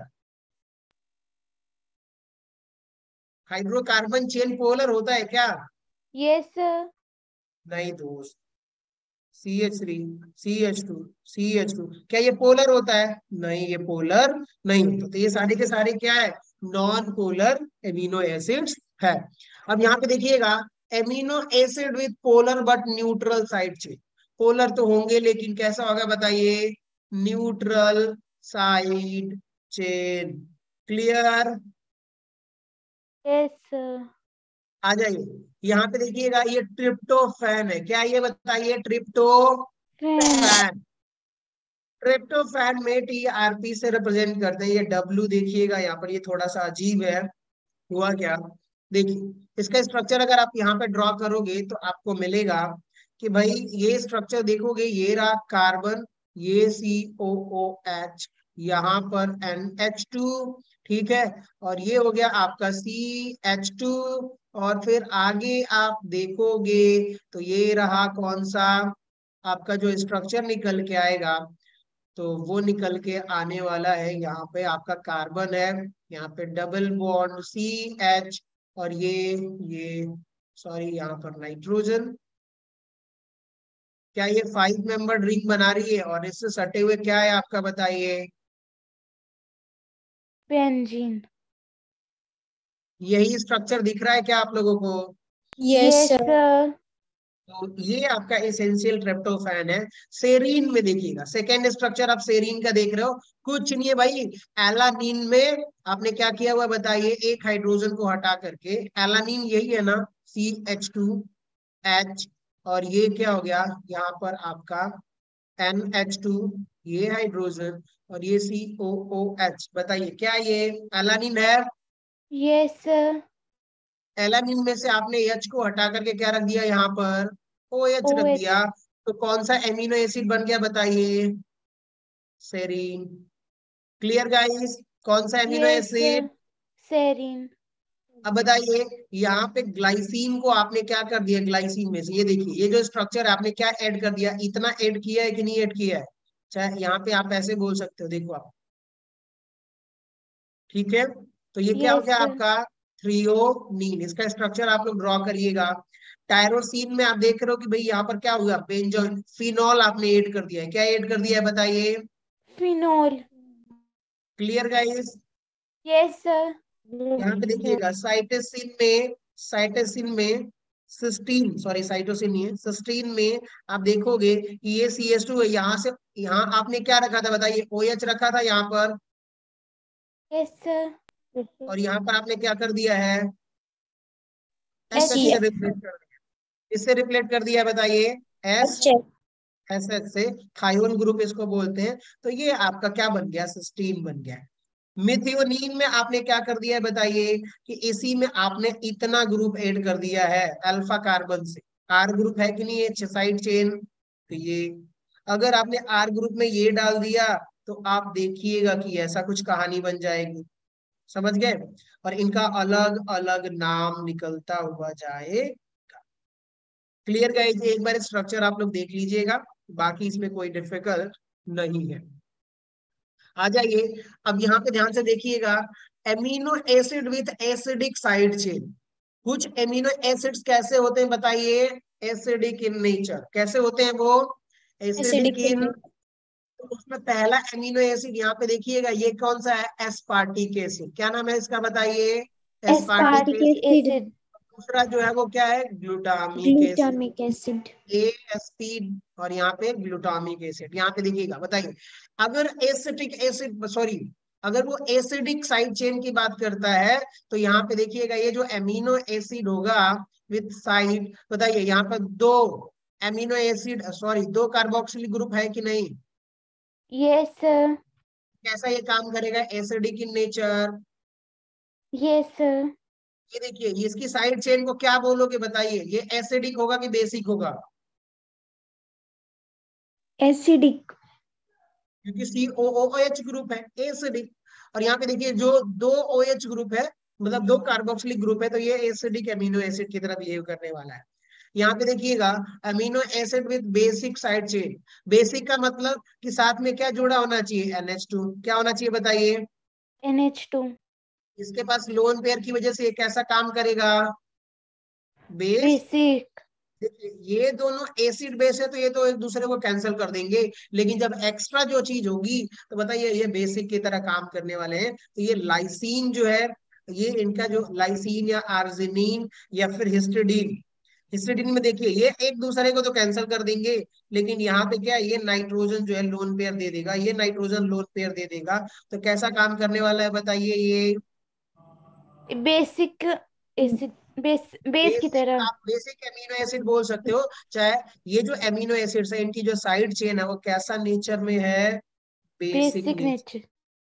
Hydrocarbon chain polar होता है क्या? Yes sir. नहीं दोस्त, CH3 CH2 CH2, क्या ये पोलर होता है? नहीं, ये पोलर नहीं होता। तो ये सारे के सारे क्या है, नॉन पोलर एमिनो एसिड्स है। अब यहाँ पे देखिएगा, amino acid with polar but neutral side chain. Polar तो होंगे लेकिन कैसा होगा बताइए? Neutral side chain. Clear? Yes sir. आ जाइए यहाँ पे देखिएगा, ये ट्रिप्टोफैन है। क्या ये बताइए? फैन। ट्रिप्टोफैन। ट्रिप्टोफैन में TRP से रिप्रेजेंट करते हैं। ये W देखिएगा यहाँ पर, ये थोड़ा सा अजीब है। हुआ क्या, देखिए इसका स्ट्रक्चर अगर आप यहाँ पे ड्रॉ करोगे तो आपको मिलेगा कि भाई ये स्ट्रक्चर देखोगे, ये रहा कार्बन, ये COOH, यहाँ पर NH2। ठीक है, और ये हो गया आपका CH2। और फिर आगे आप देखोगे तो ये रहा कौन सा आपका जो स्ट्रक्चर निकल के आएगा, तो वो निकल के आने वाला है। यहाँ पे आपका कार्बन है, यहाँ पे डबल बॉन्ड CH, और ये सॉरी यहाँ पर नाइट्रोजन। क्या ये 5 मेंबर रिंग बना रही है? और इससे सटे हुए क्या है आपका, बताइए। बेंजीन। यही स्ट्रक्चर दिख रहा है क्या आप लोगों को? Yes Yes, sir. सर। तो ये आपका एसेंशियल ट्रिप्टोफैन है। सेरीन में देखिएगा, सेकेंड स्ट्रक्चर आप सेरीन का देख रहे हो, कुछ नहीं है भाई। एलानीन में आपने क्या किया हुआ बताइए, एक हाइड्रोजन को हटा करके, एलानीन यही है ना, CH2H, और ये क्या हो गया यहाँ पर आपका NH2, ये हाइड्रोजन, और ये COOH। बताइए क्या ये एलानीन है? Yes sir. एलानीन में से आपने H को हटा करके क्या रख दिया यहाँ पर, OH रख OH। दिया। तो कौन सा एमिनो एसिड बन गया बताइए? सेरीन। Clear guys? कौन सा amino yes acid? Sir. Serine. अब बताइए, यहाँ पे ग्लाइसिन को आपने क्या कर दिया, ग्लाइसिन में से ये देखिए, ये जो स्ट्रक्चर आपने क्या ऐड कर दिया, इतना ऐड किया है कि नहीं ऐड किया है? चाहे यहाँ पे आप ऐसे बोल सकते हो, देखो आप, ठीक है। तो ये क्या हो यस गया सर। आपका थ्रियोनीन। इसका स्ट्रक्चर आप लोग ड्रॉ करिएगा। टायरोसिन में आप देख रहे हो कि भाई यहाँ पर क्या हुआ, बेंजोल फिनॉल आपने ऐड कर दिया है। क्या ऐड कर दिया है बताइए? Phenol. Clear guys? Yes sir. यहाँ पे देखिएगा, साइटोसिन में सिस्टीन, सॉरी साइटोसिन नहीं है, सिस्टीन में आप देखोगे कि ये CH2 है। यहाँ से यहाँ आपने क्या रखा था बताइए, OH रखा था यहाँ पर, यस सर। और यहाँ पर आपने क्या कर दिया है, H। SS से रिप्लेस कर दिया। इससे रिप्लेस कर दिया है बताइए, SS से, थायोन ग्रुप इसको बोलते हैं। तो ये आपका क्या बन गया, सिस्टीन बन गया। मिथियोनीन में आपने क्या कर दिया है बताइए, कि इसी में आपने इतना ग्रुप ऐड कर दिया है अल्फा कार्बन से। R ग्रुप है कि नहीं, ये साइड चेन। तो ये अगर आपने R ग्रुप में ये डाल दिया, तो आप देखिएगा कि ऐसा कुछ कहानी बन जाएगी। समझ गए? और इनका अलग अलग नाम निकलता हुआ जाए। Clear guys? एक बार स्ट्रक्चर आप लोग देख लीजिएगा, बाकी इसमें कोई डिफिकल्ट नहीं है। आ जाइए, अब यहाँ पे ध्यान से देखिएगा, amino acid with acidic side chain. कुछ एमिनो एसिड्स कैसे होते हैं बताइए, एसिडिक इन नेचर। कैसे होते हैं वो, एसिडिक इन। तो उसमें पहला एमिनो एसिड यहाँ पे देखिएगा, ये कौन सा है, एस्पार्टिक एसिड। क्या नाम है इसका बताइए, एस्पार्टिक Aspartic एसिड। acid, दूसरा जो है वो क्या है, glutamic acid, glutamic acid. ASP। और यहाँ पे ग्लूटामिक एसिड। यहाँ पे देखिएगा, बताइए, अगर एसिटिक एसिड, सॉरी, अगर वो एसिडिक साइड चेन की बात करता है, तो यहाँ पे देखिएगा, ये जो एमिनो एसिड होगा विथ साइड, बताइए यहाँ पर दो एमिनो एसिड, सॉरी, दो कार्बोक्सिलिक ग्रुप है कि नहीं? Yes sir. कैसा ये काम करेगा, acidic in nature. Yes sir. ये देखिए, इसकी साइड चेन को क्या बोलोगे बताइए, ये एसिडिक होगा कि बेसिक होगा? Acidic. क्योंकि COOH ग्रुप है, एसिडिक। और यहाँ पे देखिए, जो दो OH ग्रुप है, मतलब दो कार्बोक्सिलिक ग्रुप है, तो ये एसिडिक अमीनो एसिड की तरह बिहेव करने वाला है। यहाँ पे देखिएगा, amino acid with basic side chain. Basic का मतलब कि साथ में क्या जुड़ा होना चाहिए, NH2। क्या होना चाहिए बताइए? NH2। इसके पास लोन पेयर की वजह से ये कैसा काम करेगा, बेस। बेसिक। देखिए, ये दोनों एसिड बेस है, तो ये तो एक दूसरे को कैंसिल कर देंगे। लेकिन जब एक्स्ट्रा जो चीज होगी, तो बताइए ये बेसिक की तरह काम करने वाले हैं। तो ये लाइसीन जो है, ये इनका जो लाइसीन या आर्जिनिन या फिर हिस्टिडीन, हिस्टिडीन में देखिए, ये एक दूसरे को तो कैंसिल कर देंगे, लेकिन यहाँ पे क्या है, ये नाइट्रोजन जो है लोन पेयर दे देगा, ये नाइट्रोजन लोन पेयर दे देगा। तो कैसा काम करने वाला है बताइए, ये बेसिक एसिड। बेस की बेसिक, तरह। आप बेसिक एमिनो एसिड बोल सकते हो। चाहे ये जो एमिनो एसिड्स है, इनकी जो साइड चेन है, वो कैसा नेचर में है, बेसिक बेसिक नेचर। नेचर।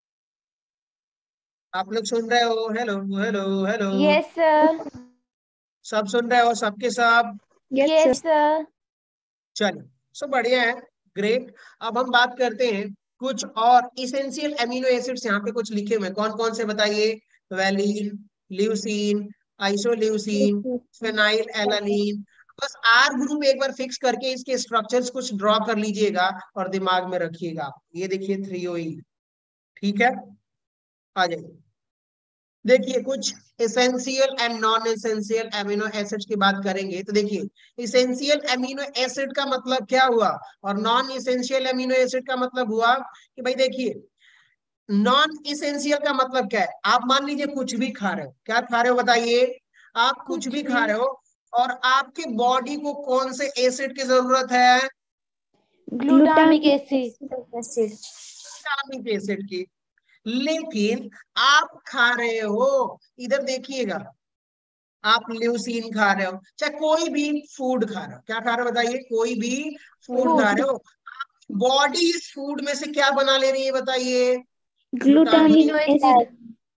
आप लोग सुन रहे हो? Hello hello hello, yes sir. सब सुन रहे हो, सबके सब? Yes, sir. Yes sir. चलिए, सब बढ़िया है, ग्रेट। अब हम बात करते हैं कुछ और इसेंशियल एमिनो एसिड्स। यहाँ पे कुछ लिखे हुए हैं, कौन कौन से बताइए, valine, leucine, isoleucine, phenyl alanine, बस आर ग्रुप एक बार फिक्स करके इसके स्ट्रक्चर्स कुछ ड्रॉ कर लीजिएगा और दिमाग में रखिएगा। ये देखिए 3OE, ठीक है, आ जाइए। देखिए कुछ essential and non essential amino acids की बात करेंगे तो देखिए एसेंशियल एमिनो एसिड का मतलब क्या हुआ और नॉन एसेंशियल एमिनो एसिड का मतलब हुआ कि भाई देखिए नॉन एसेंशियल का मतलब क्या है, आप मान लीजिए कुछ भी खा रहे हो, क्या खा रहे हो बताइए, आप कुछ भी खा रहे हो और आपके बॉडी को कौन से एसिड की जरूरत है, ग्लूटामिक एसिड। ग्लूटामिक एसिड की। लेकिन आप खा रहे हो, इधर देखिएगा, आप ल्यूसीन खा रहे हो, चाहे कोई भी फूड खा रहे हो, क्या खा रहे हो बताइए, कोई भी फूड खा रहे हो, बॉडी इस फूड में से क्या बना ले रही है बताइए, ग्लूटामिक एसिड।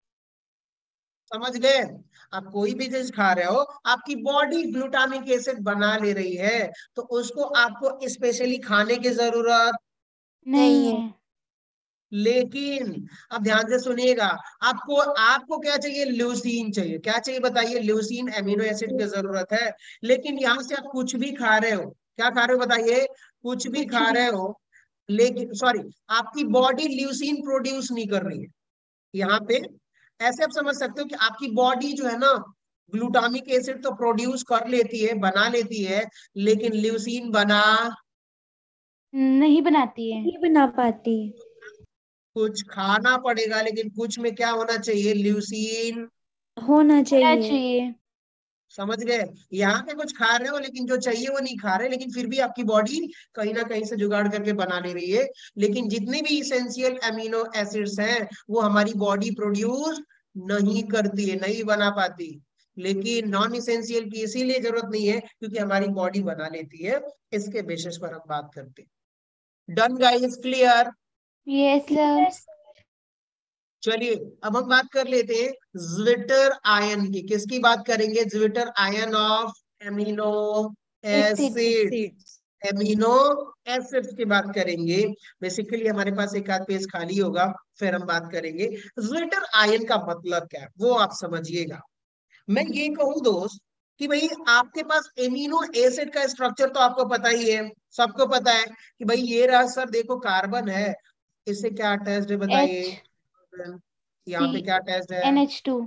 समझ गए, आप कोई भी चीज खा रहे हो आपकी बॉडी ग्लूटामिक एसिड बना ले रही है, तो उसको आपको स्पेशली खाने की जरूरत नहीं है। लेकिन अब ध्यान से सुनिएगा, आपको आपको क्या चाहिए, ल्यूसीन चाहिए, क्या चाहिए बताइए, ल्यूसीन एमिनो एसिड की जरूरत है। लेकिन यहाँ से आप कुछ भी खा रहे हो, क्या खा रहे हो बताइए, कुछ भी खा रहे हो, लेकिन सॉरी आपकी बॉडी ल्यूसीन प्रोड्यूस नहीं कर रही है। यहाँ पे ऐसे आप समझ सकते हो कि आपकी बॉडी जो है ना ग्लूटामिक एसिड तो प्रोड्यूस कर लेती है, बना लेती है, लेकिन ल्यूसीन बना नहीं बनाती है। नहीं बना पाती। कुछ खाना पड़ेगा, लेकिन कुछ में क्या होना चाहिए, ल्यूसीन होना होना चाहिए। चाहिए। समझ गए, यहाँ पे कुछ खा रहे हो लेकिन जो चाहिए वो नहीं खा रहे, लेकिन फिर भी आपकी बॉडी कहीं ना कहीं से जुगाड़ करके बना ले रही है। लेकिन जितने भी इसेंशियल अमीनो एसिड्स हैं वो हमारी बॉडी प्रोड्यूस नहीं करती है, नहीं बना पाती, लेकिन नॉन इसेंशियल की इसीलिए जरूरत नहीं है क्योंकि हमारी बॉडी बना लेती है। इसके बेसिस पर हम बात करते हैं। Done guys, clear. Yes sir. चलिए अब हम बात कर लेते हैं ज्विटर आयन की, किसकी बात करेंगे, zwitterion of amino acid. Acid, amino acids की बात करेंगे। बेसिकली हमारे पास एक आध पेज खाली होगा, फिर हम बात करेंगे ज्विटर आयन का मतलब क्या है, वो आप समझिएगा। मैं ये कहूं दोस्त कि भाई आपके पास एमिनो एसिड का स्ट्रक्चर तो आपको पता ही है, सबको पता है कि भाई ये रहा सर, देखो कार्बन है, इससे क्या अटैच्ड है एच बताइए, यहाँ सी पे क्या अटैच्ड है, NH2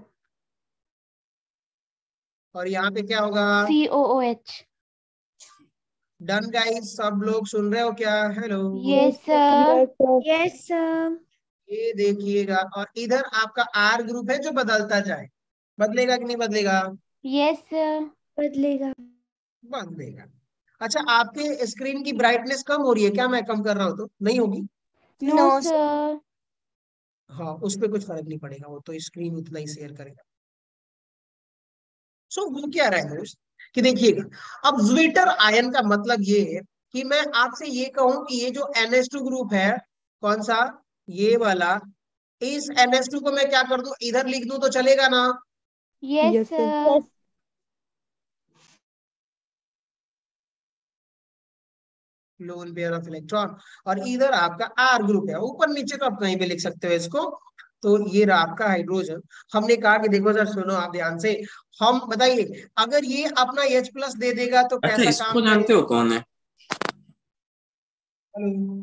और यहाँ पे क्या होगा, COOH। डन गाइस, सब लोग सुन रहे हो क्या, hello, yes sir. Yes sir. ये देखिएगा, और इधर आपका आर ग्रुप है जो बदलता जाए, बदलेगा कि नहीं बदलेगा, यस सर। बदलेगा। बदलेगा। अच्छा आपके स्क्रीन की ब्राइटनेस कम हो रही है क्या, मैं कम कर रहा हूँ तो नहीं होगी, नो सर। हाँ उस पर कुछ फर्क नहीं पड़ेगा, वो तो स्क्रीन उतना ही शेयर करेगा। सो वो क्या रहा है दोस्त कि देखिएगा, अब ज्विटर आयन का मतलब ये है कि मैं आपसे ये कहूं कि ये जो NH2 ग्रुप है, कौन सा, ये वाला, इस NH2 को मैं क्या कर दूं, इधर लिख दूं तो चलेगा ना, yes yes sir. Sir. Lone pair of electron, और इधर आपका आर ग्रुप है, ऊपर नीचे तो आप कहीं भी लिख सकते हो इसको। तो ये रहा आपका हाइड्रोजन। हमने कहा कि देखो सर सुनो आप ध्यान से, हम बताइए अगर ये अपना H+ दे देगा तो अच्छा, कैसा इसको काम जानते करेगा, हो कौन है? हेलो,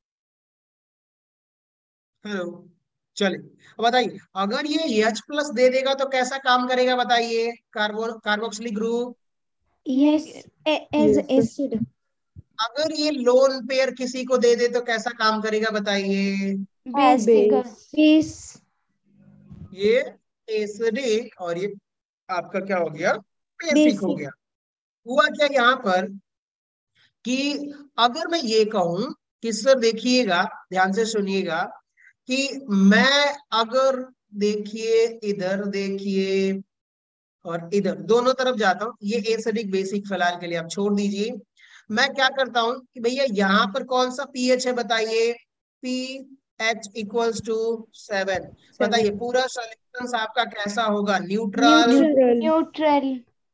हेलो, चलिए अब बताइए अगर ये H+ दे देगा तो कैसा काम करेगा बताइए, carboxylic group. Yes as yes acid. अगर ये लोन पेयर किसी को दे दे तो कैसा काम करेगा बताइए, बेसिक। बेस। बेस। ये एसिडिक, और ये आपका क्या हो गया, बेसिक हो बेसिक। गया। हुआ क्या यहाँ पर कि अगर मैं ये कहूं कि सर देखिएगा, ध्यान से सुनिएगा, कि मैं अगर देखिए इधर देखिए और इधर दोनों तरफ जाता हूं, ये एसिडिक बेसिक फिलहाल के लिए आप छोड़ दीजिए, मैं क्या करता हूं कि भैया यहाँ पर कौन सा pH है बताइए, pH = 7, बताइए पूरा सॉल्यूशन आपका कैसा होगा, न्यूट्रल, न्यूट्रल। न्यूट्रल।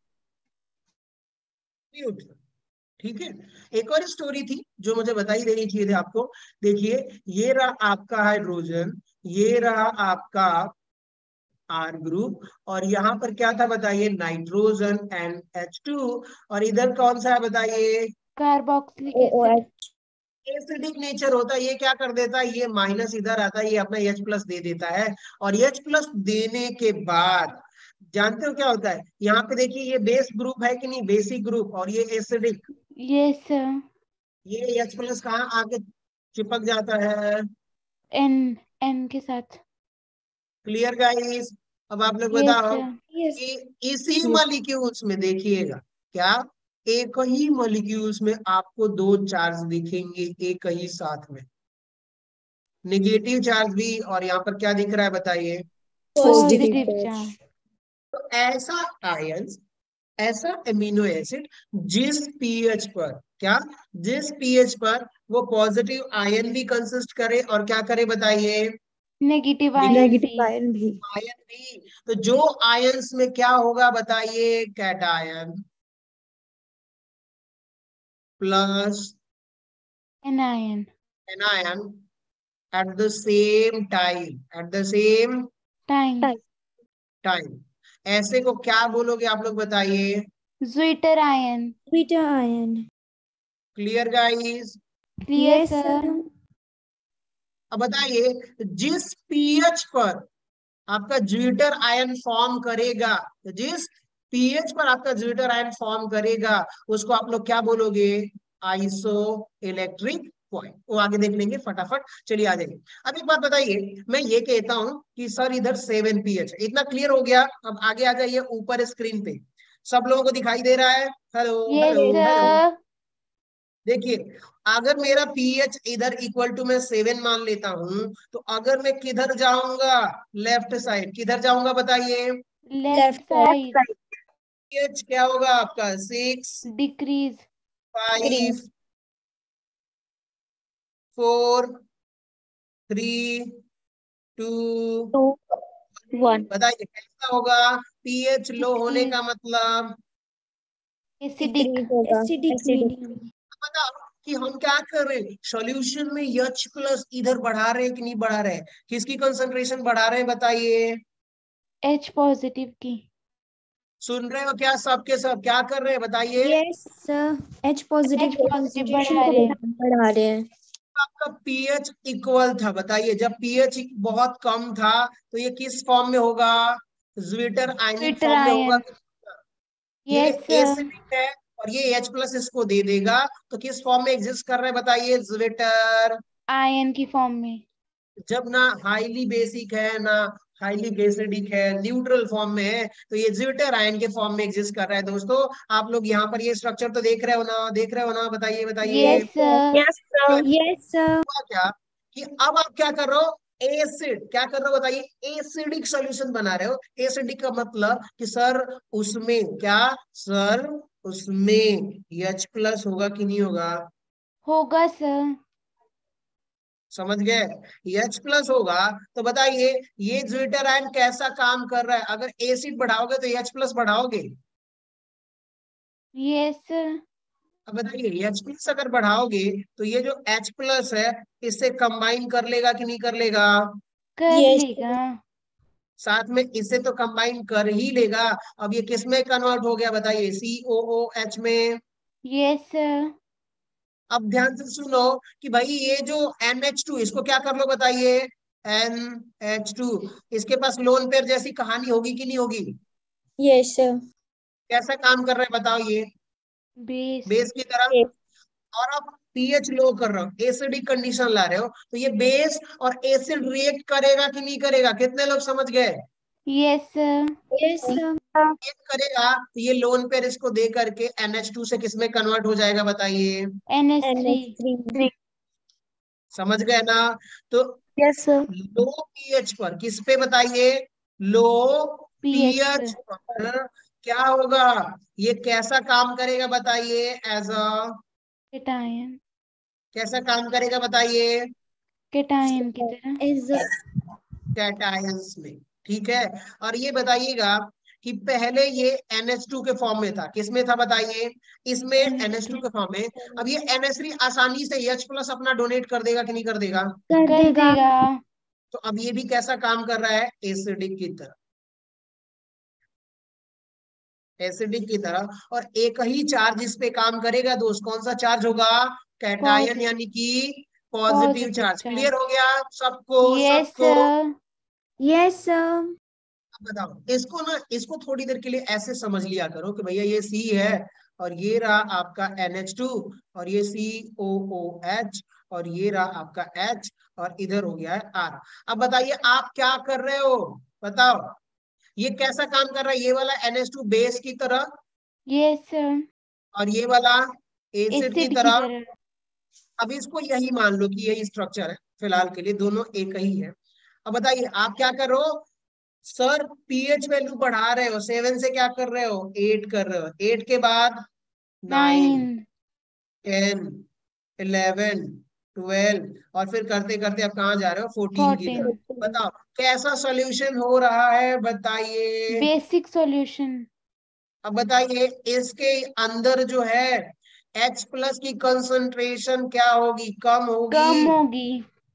न्यूट्रल, ठीक है। एक और स्टोरी थी जो मुझे बताई देनी चाहिए थी आपको, देखिए ये रहा आपका हाइड्रोजन, ये रहा आपका R ग्रुप, और यहाँ पर क्या था बताइए, नाइट्रोजन NH2, और इधर कौन सा है बताइए, carboxylic OOH acid. Acidic nature होता है। ये क्या कर देता है, ये माइनस इधर आता है, ये अपना H प्लस दे देता है, और H प्लस देने के बाद जानते हो क्या होता है, यहाँ पे देखिए ये बेस ग्रुप है कि नहीं, बेसिक ग्रुप, और ये एसिडिक, यस सर। ये H प्लस कहाँ आके चिपक जाता है, एन एन के साथ। Clear guys. अब आप लोग यस बताओ सर। yes कि इसी Yes. मॉलिक्यूल्स में देखिएगा, क्या एक ही मॉलिक्यूल्स में आपको दो चार्ज दिखेंगे एक ही साथ में, निगेटिव चार्ज भी, और यहाँ पर क्या दिख रहा है बताइए, Positive पॉजिटिव charge. चार्ज। तो ऐसा आयंस, ऐसा एमिनो एसिड जिस पीएच पर, क्या जिस पीएच पर वो पॉजिटिव आयन भी कंसिस्ट करे और क्या करे बताइए, नेगेटिव आयन Negative भी। ion भी. आयन भी। तो जो आयंस में क्या होगा बताइए, cation plus anion. Anion at the same time, at the same time. Time. Time, ऐसे को क्या बोलोगे आप लोग बताइए, zwitterion. beta ion clear guys. Clear yes sir. sir अब बताइए जिस पीएच पर आपका ज्विटर आयन फॉर्म करेगा, तो जिस पीएच पर आपका ज्विटर आयन फॉर्म करेगा उसको आप लोग क्या बोलोगे, आइसो इलेक्ट्रिक पॉइंट। वो आगे देख लेंगे फटाफट, चलिए आ जाइए। अब एक बात बताइए, मैं ये कहता हूं कि सर इधर 7 पीएच है, इतना क्लियर हो गया। अब आगे आ जाइए ऊपर स्क्रीन पे, सब लोगों को दिखाई दे रहा है, hello yes hello hello. Sir. देखिए अगर मेरा पीएच इधर इक्वल टू मैं 7 मान लेता हूं, तो अगर मैं किधर जाऊंगा, लेफ्ट साइड, किधर जाऊंगा बताइए, लेफ्ट left साइड। पीएच क्या होगा आपका 6 डिक्रीज। 5 4 3 2, 2 1 बताइए कैसा होगा, पीएच लो होने का मतलब, एसिडिक। increase होगा acidic medium बताओ कि हम क्या कर रहे हैं, सॉल्यूशन में H प्लस इधर बढ़ा रहे हैं कि नहीं बढ़ा रहे हैं, किसकी कंसंट्रेशन बढ़ा रहे हैं बताइए, एच पॉजिटिव की। सुन रहे हो क्या, सबके सब क्या कर रहे हैं बताइए, yes sir H positive H के पॉजिटिव concentration बढ़ा को रहे हैं। बढ़ा रहे हैं आपका पीएच इक्वल था, बताइए जब पीएच बहुत कम था तो ये किस फॉर्म में होगा, ज्विटर आयनिक ज्विटर फॉर्म में होगा। आयन। ये यस सर। एसिडिक है और ये H प्लस इसको दे देगा, तो किस फॉर्म में एग्जिस्ट कर रहा है बताइए, ज्विटर। आयन की फॉर्म में। जब ना हाईली बेसिक है ना हाईली एसिडिक है, न्यूट्रल फॉर्म में है, तो ये ज्विटर आयन के फॉर्म में एग्जिस्ट कर रहा है। दोस्तों आप लोग यहाँ पर ये स्ट्रक्चर तो देख रहे हो ना, देख रहे हो ना, बताइए बताइए। Yes sir. yes sir yes sir हुआ क्या कि अब आप क्या कर रहे हो, एसिड क्या कर रहे हो बताइए, एसिडिक सॉल्यूशन बना रहे हो। एसिडिक का मतलब कि सर उसमें क्या, सर उसमें H प्लस होगा कि नहीं होगा, होगा सर। समझ गए, H प्लस होगा। तो बताइए ये ज्विटर आयन कैसा काम कर रहा है, अगर एसिड बढ़ाओगे तो H प्लस बढ़ाओगे, यस सर। अब बताइए H प्लस अगर बढ़ाओगे तो ये जो H प्लस है इससे कंबाइन कर लेगा कि नहीं कर लेगा, कर yes लेगा। साथ में इसे तो कंबाइन कर ही लेगा। अब ये किस में कन्वर्ट हो गया बताइए, COOH में। Yes sir. अब ध्यान से सुनो कि भाई ये जो NH2 इसको क्या कर लो बताइए, NH2, इसके पास लोन पेयर जैसी कहानी होगी कि नहीं होगी, yes sir कैसा काम कर रहा है बताओ ये, बेस। बेस की तरह। yes और आप पीएच लो कर रहे हो, एसिडिक कंडीशन ला रहे हो, तो ये बेस और एसिड रिएक्ट करेगा कि नहीं करेगा, कितने लोग समझ गए, yes sir. yes sir react करेगा, तो ये लोन पेयर इसको दे करके NH2 से किस में कन्वर्ट हो जाएगा बताइए, NH3। NH3 समझ गए ना। तो yes sir लो पीएच पर किस पे बताइए, लो पीएच पे। पीएच पर क्या होगा, ये कैसा काम करेगा बताइए, एज अ, केटायन। कैसा काम करेगा बताइए, केटायन की तरह। is a कैटायंस में, ठीक है। और ये बताइएगा कि पहले ये NH2 के फॉर्म में था, किस में था बताइए, इसमें NH2 NH2। के फॉर्म में। अब ये NH3 आसानी से H प्लस अपना डोनेट कर देगा कि नहीं कर देगा, कर कर देगा देगा। तो अब ये भी कैसा काम कर रहा है, एसिडिक की तरह। एसिडिक की तरह, और एक ही चार्ज इस पे काम करेगा दोस्त, कौन सा चार्ज होगा? कैटायन, यानी कि positive positive charge. Charge. Clear हो गया सबको? यस सबको सर। Yes sir. अब बताओ, इसको ना, इसको थोड़ी देर के लिए ऐसे समझ लिया करो कि भैया ये C है, और ये रहा आपका NH2, और ये COOH, और ये रहा आपका H, और इधर हो गया है R। अब बताइए आप क्या कर रहे हो, बताओ ये कैसा काम कर रहा है? ये वाला NH2 बेस की तरह, यस सर। और ये वाला एसिड की एसिड की तरह। तरह। अब इसको यही मान लो कि यही स्ट्रक्चर है, फिलहाल के लिए दोनों एक ही है। अब बताइए आप क्या कर रहे हो? सर पीएच वैल्यू बढ़ा रहे हो, 7 से क्या कर रहे हो? 8 कर रहे हो, 8 के बाद 9, 9। 10, 11, 12, और फिर करते करते अब कहाँ जा रहे हो? 14 की 14। तरफ। बताओ कैसा सॉल्यूशन हो रहा है, बताइए। Basic solution. अब बताइए इसके अंदर जो है H+ की कंसंट्रेशन क्या होगी? कम कम होगी। होगी।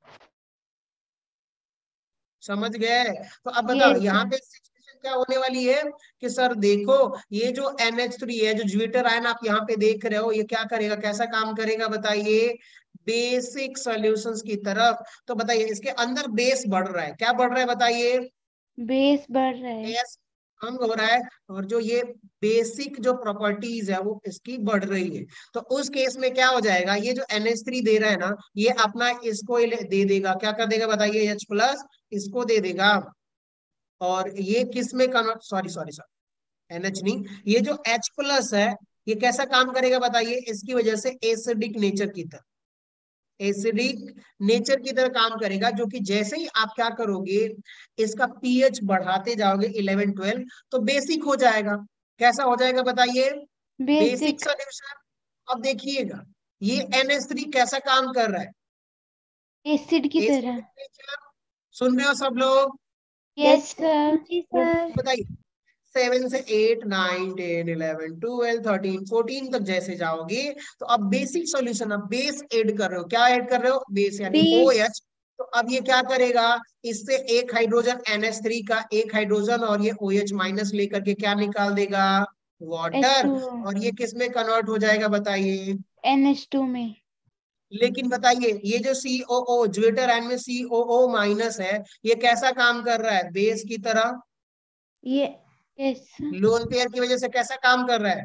समझ गए? तो अब बताओ यस यहाँ सर। पे सिचुएशन क्या होने वाली है कि सर देखो, ये जो NH3 है, जो ज्विटर आयन आप यहाँ पे देख रहे हो, ये क्या करेगा, कैसा काम करेगा बताइए? बेसिक सॉल्यूशंस की तरफ। तो बताइए इसके अंदर बेस बढ़ रहा है, क्या बढ़ रहा है बताइए? बेस बढ़ रहा है। बेस कम हो रहा है, और जो ये बेसिक जो प्रॉपर्टीज है वो इसकी बढ़ रही है। तो उस केस में क्या हो जाएगा? ये जो NH3 दे रहा है ना, ये अपना इसको दे देगा, क्या कर देगा बताइए? H+ इसको दे देगा, और ये किस में convert, sorry sorry sorry, NH नहीं, ये जो H+ है, ये कैसा काम करेगा बताइए? इसकी वजह से एसिडिक नेचर की तरह, एसिडिक नेचर की तरह काम करेगा, जो कि जैसे ही आप क्या करोगे, इसका पीएच बढ़ाते जाओगे 11 12, तो बेसिक हो जाएगा। कैसा हो जाएगा बताइए? Basic basic. सॉल्यूशन। अब देखिएगा ये NH3 कैसा काम कर रहा है? एसिड की तरह। Acidic nature. सुन रहे हो सब लोग? Yes sir. जी सर। बताइए 7 से 8, 9, 10, 11, 12, 13, 14 तक जैसे जाओगे, तो अब बेसिक सॉल्यूशन, अब बेस ऐड कर रहे हो, क्या ऐड कर रहे हो? बेस, यानी बेस। OH। तो अब ये क्या करेगा? इससे एक हाइड्रोजन NH3 का एक हाइड्रोजन, और ये OH- लेकर के क्या निकाल देगा? वाटर। H2O। और ये किस में कन्वर्ट हो जाएगा बताइए? NH2 में। लेकिन बताइए ये जो COO, ज्वेटर आयन में COO- है, ये कैसा काम कर रहा है? बेस की तरह। ये यस सर। लोन पेयर की वजह से कैसा काम कर रहा है?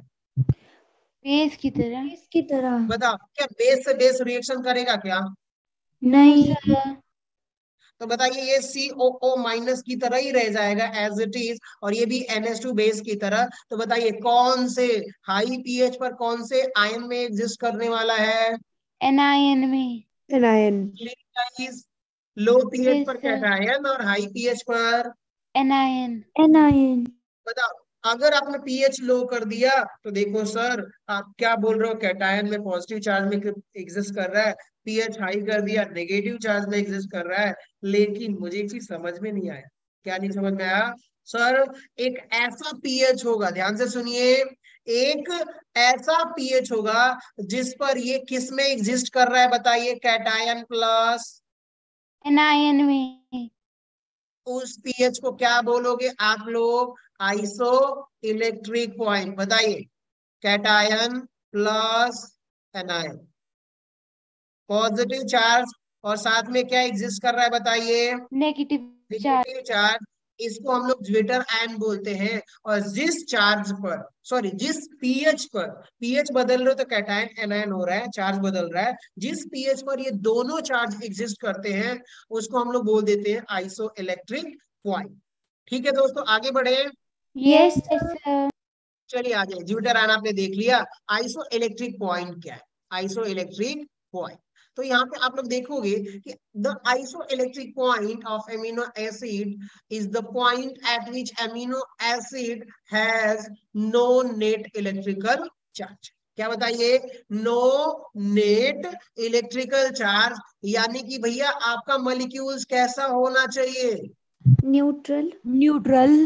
बेस की तरह। बेस की तरह। बताओ क्या बेस से बेस रिएक्शन करेगा क्या? नो नहीं। सर। तो बताइए ये COO- की तरह ही रह जाएगा एज इट इज, और ये भी NH2 बेस की तरह। तो बताइए कौन से हाई पीएच पर कौन से आयन में एग्जिस्ट करने वाला है? NiN में। anion, लो पीएच यस पर सर। कैटायन, और हाई पीएच पर NiN। एनायन। बताओ। अगर आपने पीएच लो कर दिया, तो देखो सर आप क्या बोल रहे हो, कैटायन में पॉजिटिव चार्ज में एग्जिस्ट कर रहा है, पीएच हाई कर दिया, नेगेटिव चार्ज में एग्जिस्ट कर रहा है। लेकिन मुझे एक चीज समझ में नहीं आया। क्या नहीं समझ में आया? सर एक ऐसा पीएच होगा, ध्यान से सुनिए, एक ऐसा पीएच होगा जिस पर ये किस में एग्जिस्ट कर रहा है बताइए? Cation plus. NiN में। उस पीएच को क्या बोलोगे आप लोग? Isoelectric point. बताइए cation plus anion, positive charge, और साथ में क्या एग्जिस्ट कर रहा है बताइए? Negative charge. Negative charge. इसको हम लोग ज्विटर आयन बोलते हैं। और जिस चार्ज पर, सॉरी जिस पीएच पर, पीएच बदल रहे हो तो कैटायन एनायन हो रहा है, चार्ज बदल रहा है, जिस पीएच पर ये दोनों चार्ज एग्जिस्ट करते हैं उसको हम लोग बोल देते हैं आइसो इलेक्ट्रिक पॉइंट। ठीक है दोस्तों, आगे बढ़े। Yes yes sir. सर। चलिए आ जाए, ज्यूटर आयन आपने देख लिया। आइसो इलेक्ट्रिक पॉइंट क्या है? आइसो इलेक्ट्रिक पॉइंट, तो यहाँ पे आप लोग देखोगे कि the isoelectric point of amino acid is the point at which amino acid has no net electrical charge. क्या बताइए? नो नेट इलेक्ट्रिकल चार्ज, यानी कि भैया आपका मॉलिक्यूल्स कैसा होना चाहिए? Neutral. neutral,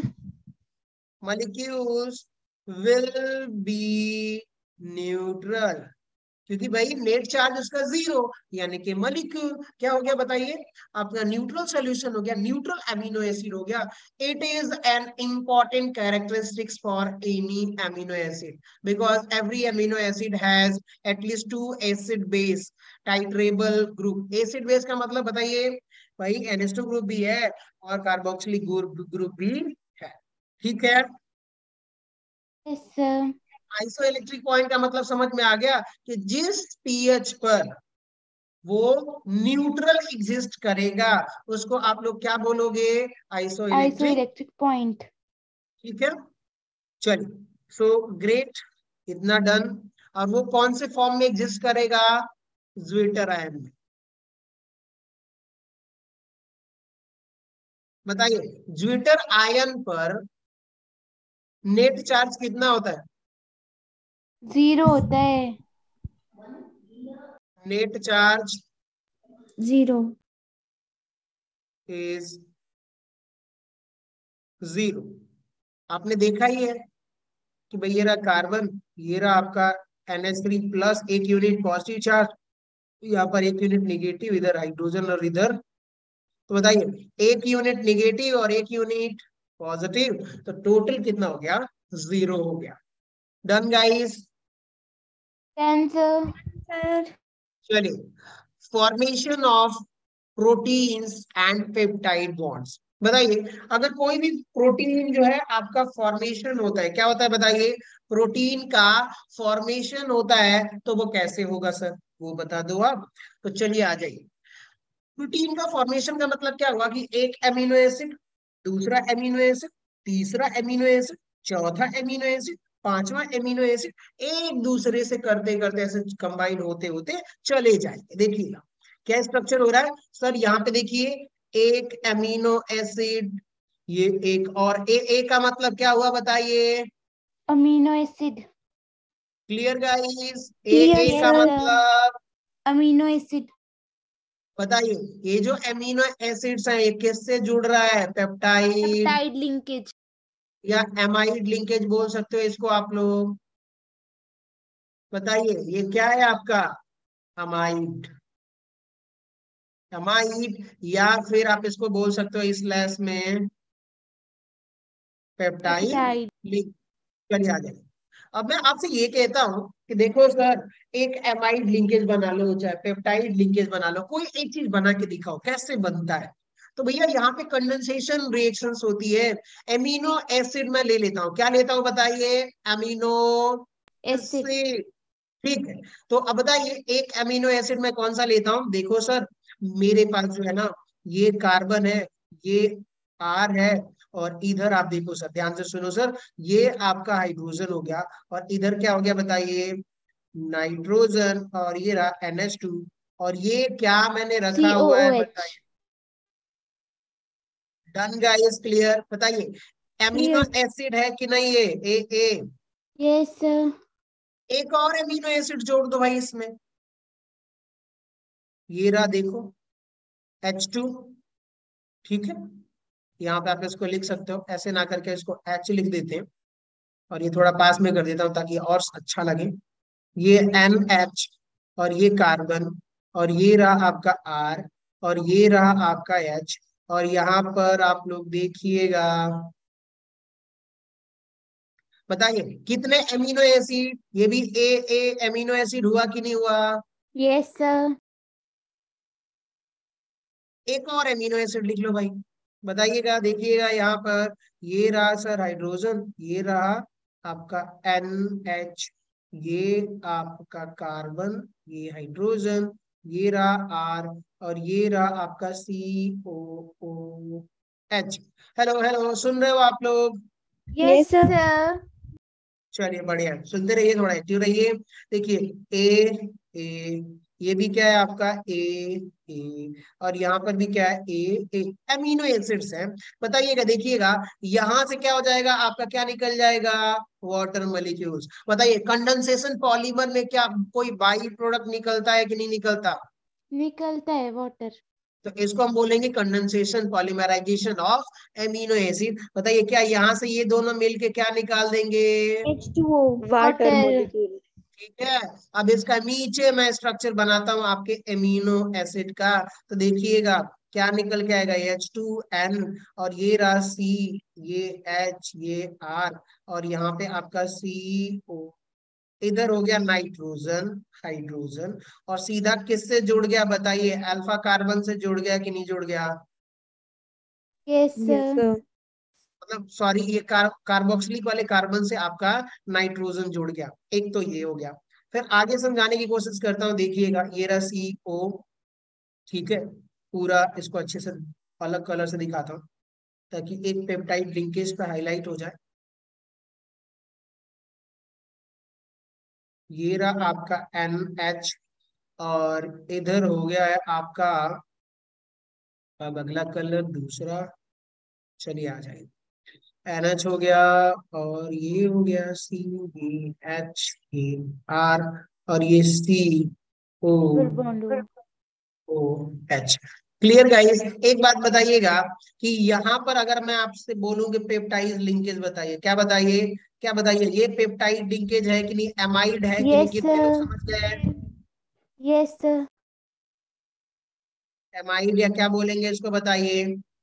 molecules will be neutral। क्योंकि भाई नेट चार्ज उसका 0, यानी कि मॉलिक्यूल क्या हो गया बताइए, आपका न्यूट्रल सॉल्यूशन हो गया, न्यूट्रल अमीनो एसिड हो गया। It is an important characteristics for any amino acid because every amino acid has at least 2 acid base titratable group. Acid base का मतलब बताइए भाई, NH2 ग्रुप भी है और कार्बोक्सिलिक ग्रुप भी है। ठीक है, yes sir. Isoelectric point का मतलब समझ में आ गया कि जिस पीएच पर वो न्यूट्रल एग्जिस्ट करेगा उसको आप लोग क्या बोलोगे, iso isoelectric. Electric point. ठीक है, चलिए, सो ग्रेट, इतना डन। और वो कौन से फॉर्म में एग्जिस्ट करेगा, ज्विटर आयन में। बताइए, ज्विटर आयन पर नेट चार्ज कितना होता है, 0 होता है। Net charge 0. इज 0। आपने देखा ही है कि भाई ये रहा कार्बन, ये रहा आपका NH3 प्लस, एक यूनिट पॉजिटिव चार्ज, यहाँ पर एक यूनिट निगेटिव, इधर हाइड्रोजन और इधर। तो बताइए, एक यूनिट निगेटिव और एक यूनिट पॉजिटिव, तो टोटल कितना हो गया, 0 हो गया। Done guys. 10 सर। सर. चलिए, formation of proteins and peptide bonds. बताइए, अगर कोई भी प्रोटीन जो है आपका फॉर्मेशन होता है, क्या होता है बताइए, प्रोटीन का फॉर्मेशन होता है, तो वो कैसे होगा सर, वो बता दो आप। तो चलिए आ जाइए, प्रोटीन का फॉर्मेशन का मतलब क्या हुआ कि एक एमिनो एसिड, दूसरा एमिनो एसिड, तीसरा एमिनो एसिड, चौथा एमिनो एसिड, पांचवा एमिनो एसिड, एक दूसरे से करते करते ऐसे कंबाइन होते होते चले जाएंगे। देखिएगा क्या स्ट्रक्चर हो रहा है सर, यहाँ पे देखिए, एक एमिनो एसिड, ये एक और ए का मतलब क्या हुआ बताइए, अमीनो एसिड। क्लियर गाइस, ए Yes, का यस sir. मतलब अमीनो एसिड। बताइए, ये जो एमिनो एसिड्स हैं ये किससे जुड़ रहा है, पेप्टाइड पेप्टाइड लिंकेज। या एमाइड लिंकेज बोल सकते हो इसको आप लोग। बताइए ये क्या है आपका, अमाइड, अमाइड, या फिर आप इसको बोल सकते हो स्लैश में पेप्टाइड पेप्टाइड। लिंक। चलिए आ जाए, अब मैं आपसे ये कहता हूं कि देखो सर, एक एमाइड लिंकेज बना लो चाहे पेप्टाइड लिंकेज बना लो, कोई एक चीज बना के दिखाओ कैसे बनता है। तो भैया यहाँ पे कंडेंसेशन रिएक्शंस होती है। एमिनो एसिड मैं ले लेता हूँ, क्या लेता हूँ बताइए, एमिनो एसिड। एसिड। ठीक है, तो अब बताइए एक एमिनो एसिड में कौन सा लेता हूं, देखो सर, मेरे पास जो है ना, ये कार्बन है, ये R है, और इधर आप देखो सर, ध्यान से सुनो सर, ये आपका हाइड्रोजन हो गया, और इधर क्या हो गया बताइए, नाइट्रोजन, और ये रहा NH2, और ये क्या मैंने रखा हुआ है COOH। बताइए। Done guys, clear. बताइए एमिनो Clear. एसिड है कि नहीं, ये ए यस सर। एक और एमिनो एसिड जोड़ दो भाई इसमें, ये रहा देखो H2। ठीक है, यहाँ पे आप इसको लिख सकते हो, ऐसे ना करके इसको H लिख देते हैं, और ये थोड़ा पास में कर देता हूँ ताकि और अच्छा लगे। ये NH, और ये कार्बन, और ये रहा आपका R, और ये रहा आपका H, और यहाँ पर आप लोग देखिएगा, बताइए कितने एमिनो एसिड, ये भी ए एमिनो एसिड हुआ कि नहीं हुआ, यस सर। एक और एमिनो एसिड लिख लो भाई। बताइएगा, देखिएगा यहाँ पर, ये रहा सर हाइड्रोजन, ये रहा आपका NH, ये आपका कार्बन, ये हाइड्रोजन, ये रहा R, और ये रहा आपका COOH। हेलो हेलो, सुन रहे हो आप लोग, यस Yes, sir. सर। चलिए बढ़िया है, सुनते रहिए, थोड़ा एक्टिव रहिए। देखिए ए, ये भी क्या है आपका ए, और यहाँ पर भी क्या है ए एमिनो एसिड्स हैं। बताइएगा, देखिएगा यहाँ से क्या हो जाएगा, आपका क्या निकल जाएगा, वाटर मॉलिक्यूल्स। बताइए कंडेंसेशन पॉलीमर में क्या कोई बाई प्रोडक्ट निकलता है कि नहीं निकलता, निकलता है वाटर। तो इसको हम बोलेंगे condensation polymerization of amino acid. बताइए क्या यहाँ से ये दोनों मिलके क्या निकाल देंगे, H2O Water वाटर। molecule. ठीक है। अब इसका नीचे मैं स्ट्रक्चर बनाता हूं आपके एमिनो एसिड का, तो देखिएगा क्या निकल के आएगा, H2N, और ये रहा C, ये H, ये R, और यहाँ पे आपका CO, इधर हो गया नाइट्रोजन, हाइड्रोजन, और सीधा किससे जुड़ गया बताइए, अल्फा कार्बन से जुड़ गया कि नहीं जुड़ गया? Yes, Yes, sir. sir. मतलब सॉरी, ये कार्बोक्सिलिक वाले कार्बन से आपका नाइट्रोजन जुड़ गया, एक तो ये हो गया। फिर आगे समझाने की कोशिश करता हूँ, देखिएगा ये रहा CO, ठीक है, पूरा इसको अच्छे से अलग कलर से दिखाता हूँ ताकि एक पेप्टाइड लिंकेज पे हाईलाइट हो जाए। ये रहा आपका NH, और इधर हो गया है आपका, अब अगला कलर दूसरा, चलिए आ जाएगा, NH हो गया, और ये हो गया CH, और ये CO, Double bond हो. OH। Clear guys? एक बात बताइएगा कि यहाँ पर अगर मैं आपसे बोलूं कि पेप्टाइड लिंकेज बताइए, क्या बताइए, क्या बताइए, ये पेप्टाइड लिंकेज है कि नहीं, एमाइड है कि नहीं, Yes, कितने लोग sir. समझ गए? Yes, sir. एमाइड, या क्या बोलेंगे इसको बताइए,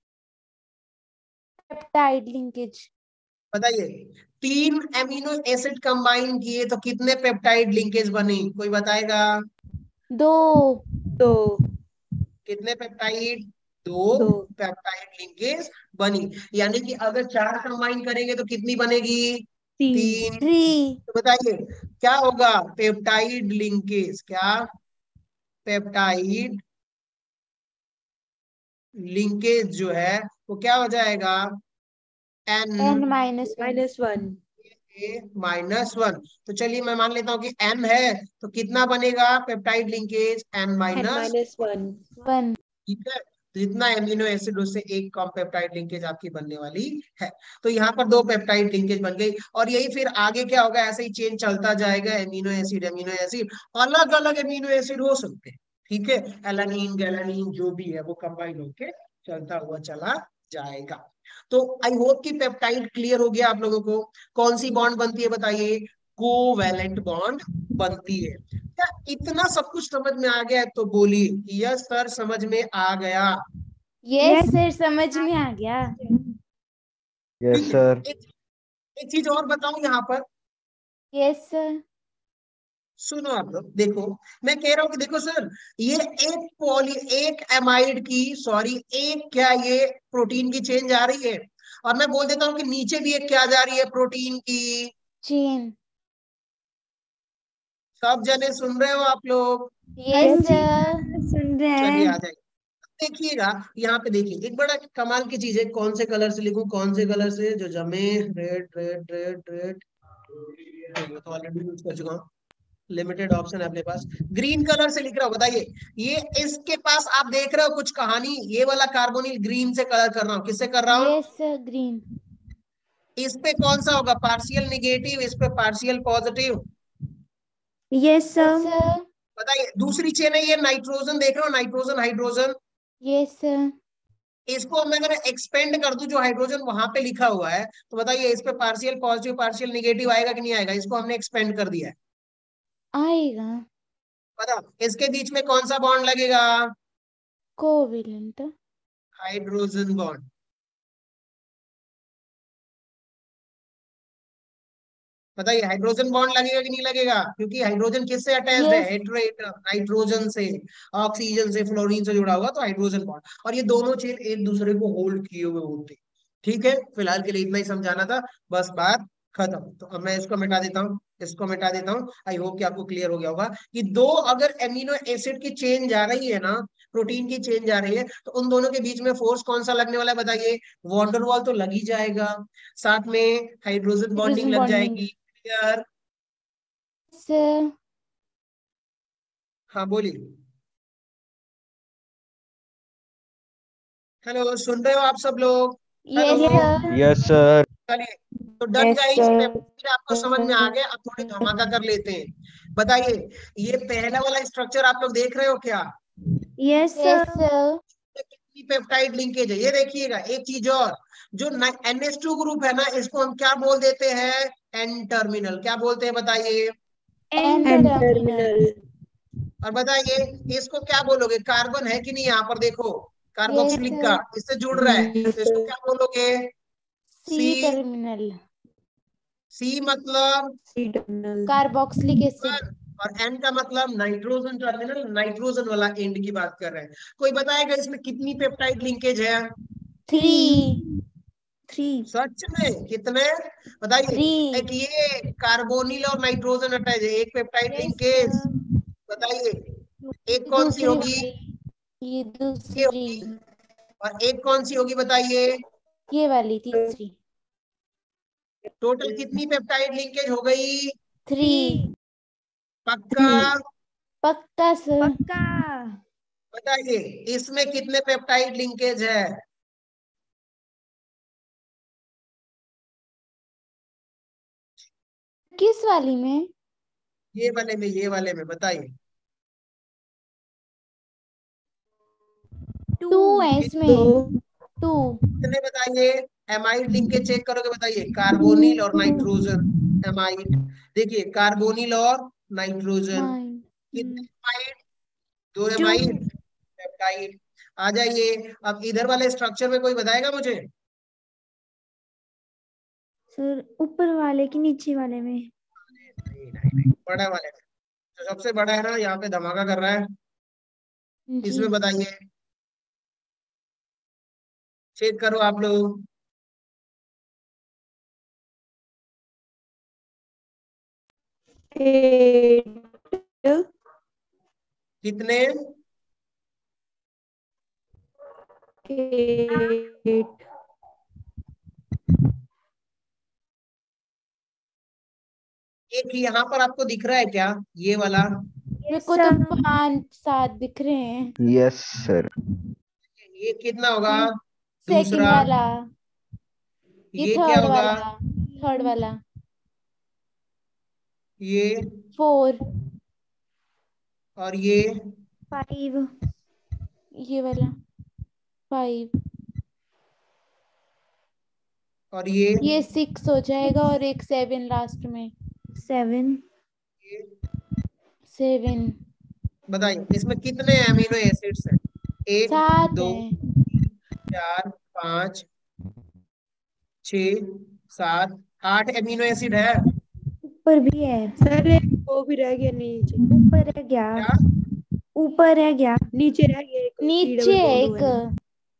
Peptide linkage. बताइए। 3 एमिनो एसिड कंबाइन किए तो कितने पेप्टाइड लिंकेज बने, कोई बताएगा? 2. तो कितने पेप्टाइड? 2 दो पेप्टाइड लिंकेज बनी। यानी कि अगर 4 कंबाइन करेंगे तो कितनी बनेगी? तीन 3। 3. तो बताइए क्या होगा, पेप्टाइड लिंकेज, क्या पेप्टाइड लिंकेज जो है वो क्या हो जाएगा, N N minus 1. -1 -1। तो चलिए मैं मान लेता हूँ कि N है, तो कितना बनेगा peptide linkage, N N minus, -1 1. ठीक है। तो जितना एमिनो एसिड, उससे एक कम पेप्टाइड लिंकेज आपकी बनने वाली है। तो यहाँ पर 2 पेप्टाइड लिंकेज बन गई, और यही फिर आगे क्या होगा, ऐसे ही चेन चलता जाएगा, एमिनो एसिड, एमिनो एसिड, अलग अलग एमिनो एसिड हो सकते हैं, ठीक है, एलानीन गैलानीन जो भी है वो कंबाइन होके चलता हुआ चला जाएगा। तो आई होप कि पेप्टाइड क्लियर हो गया आप लोगों को। कौन सी बॉन्ड बनती है बताइए, कोवैलेंट बॉन्ड बनती है। क्या इतना सब कुछ समझ में आ गया है? तो बोलिए यस सर, समझ में आ गया। Yes, sir. समझ में आ गया. यस ठीक है। सर। एक चीज और बताऊं यहाँ पर, Yes, sir. सुनो आप लोग, देखो मैं कह रहा हूँ कि देखो सर, ये एक एमाइड की, सॉरी, एक क्या ये प्रोटीन की चेन जा रही है, और मैं बोल देता हूँ कि नीचे भी एक क्या जा रही है, प्रोटीन की। Chain. सब जने सुन रहे हो आप लोग? Yes, जी sir. सुन रहे चलिए हैं। आ जाएगा। देखिएगा यहाँ पे, देखिए एक बड़ा कमाल की चीज है, कौन से कलर से लिखूं, कौन से कलर से जो जमे, रेड रेड रेड रेड, वो तो ऑलरेडी यूज कर चुका हूँ, लिमिटेड ऑप्शन है अपने पास, ग्रीन कलर से लिख रहा हूँ, बताइए। ये इसके पास आप देख रहे हो कुछ कहानी, ये वाला कार्बोनिल ग्रीन से कलर कर रहा हूँ, किससे कर रहा हूँ? Yes, sir. Green. इस पे कौन सा होगा, पार्शियल निगेटिव, इस पे partial positive, yes Yes, sir. sir. बताइए। दूसरी चेन है ये नाइट्रोजन, देख रहे हो, नाइट्रोजन हाइड्रोजन, Yes, sir. इसको मैं अगर एक्सपेंड कर दूं, जो हाइड्रोजन वहां पे लिखा हुआ है, तो बताइए इस पे पार्शियल पॉजिटिव पार्शियल निगेटिव आएगा कि नहीं आएगा? इसको हमने एक्सपेंड कर दिया है, आएगा. बताओ इसके बीच में कौन सा बॉन्ड लगेगा? Covalent. Hydrogen bond. बताइए हाइड्रोजन बॉन्ड लगेगा कि नहीं लगेगा? क्योंकि हाइड्रोजन किससे अटैच्ड है, Yes. नाइट्रोजन से, ऑक्सीजन से, फ्लोरीन से जुड़ा हुआ, तो हाइड्रोजन बॉन्ड, और ये दोनों चेन एक दूसरे को होल्ड किए हुए होते हैं। ठीक है, फिलहाल के लिए इतना ही समझाना था, बस बात खत्म। तो अब मैं इसको मिटा देता हूँ, इसको मिटा देता हूँ। आई होप कि आपको क्लियर हो गया होगा कि दो अगर एमिनो एसिड की चेन जा रही है ना, प्रोटीन की चेन जा रही है, तो उन दोनों के बीच में फोर्स कौन सा लगने वाला है बताइए? वॉन्डरवॉल तो लग ही जाएगा, साथ में हाइड्रोजन बॉन्डिंग Hydrogen लग bonding. जाएगी। क्लियर? Sir. हाँ बोलिए। हेलो, सुन रहे हो आप सब लोग? Yes, hello, sir. Yes sir. चलिए। तो डन यस गाइस, सर। फिर आपको समझ में आ गया, अब थोड़ी धमाका कर लेते हैं। बताइए, ये पहला वाला स्ट्रक्चर आप लोग देख रहे हो क्या? Yes Yes, sir. sir. कितनी पेप्टाइड लिंकेज है ये देखिएगा। एक चीज और, जो NH2 ग्रुप है ना, इसको हम क्या बोल देते हैं? N terminal. क्या बोलते हैं बताइए? N N terminal. और बताइए इसको क्या बोलोगे, कार्बन है कि नहीं, यहाँ पर देखो कार्बोक्सिलिक Yes, का sir. इससे जुड़ रहा है, तो इसको क्या बोलोगे? C सी। टर्मिनल, सी मतलब सी टर्मिनल। Carboxylic acid. और एन का मतलब नाइट्रोजन टर्मिनल, नाइट्रोजन वाला एंड की बात कर रहे हैं। कोई बताएगा इसमें कितनी पेप्टाइड लिंकेज है? 3, 3। सच में कितने बताइए? 3। एक ये कार्बोनिल और नाइट्रोजन अटैच है, एक पेप्टाइड Yes, लिंकेज। sir. बताइए एक कौन सी दूसरी होगी? वाली, ये ये दूसरी, होगी। और एक कौन सी होगी बताइए? ये वाली तीसरी। टोटल कितनी पेप्टाइड लिंकेज हो गई? 3। पक्का? पक्का सर। पक्का। बताइए इसमें कितने पेप्टाइड लिंकेज है? किस वाली में? ये वाले में बताइए। 2 है इसमें। 2। कितने बताइए? एमाइड लिंकेज चेक करोगे, बताइए कार्बोनिल और नाइट्रोजन। एमाइड देखिए, कार्बोनिल और नाइट्रोजन 9। कितने एमाइड? 2 2। Amide peptide. आ जाइए अब इधर वाले स्ट्रक्चर में कोई बताएगा मुझे? सर ऊपर वाले की नीचे वाले में? नहीं, बड़ा वाले में। जो सबसे बड़ा है ना, यहाँ पे धमाका कर रहा है, जी। इसमें बताइए। चेक करो आप लोग। कितने? 8। एक यहाँ पर आपको दिख रहा है क्या, ये वाला? मेरे को तो 5-7 दिख रहे हैं। Yes sir. ये कितना होगा? सेकंड दूसरा वाला, ये ये क्या थर्ड होगा? वाला, थर्ड वाला, ये 4, और ये 5। ये वाला 5, और ये 6 हो जाएगा और एक 7 लास्ट में। 7। ये 7। बताइए इसमें कितने अमीनो एसिड्स हैं? 1 7 2 है। 4 5 6 7 8 अमीनो एसिड है। ऊपर भी है। सर एक वो भी रह गया नीचे। ऊपर है क्या? क्या? ऊपर है क्या? नीचे रह गया एक सी नीचे डबल है बॉन्ड एक। वाला।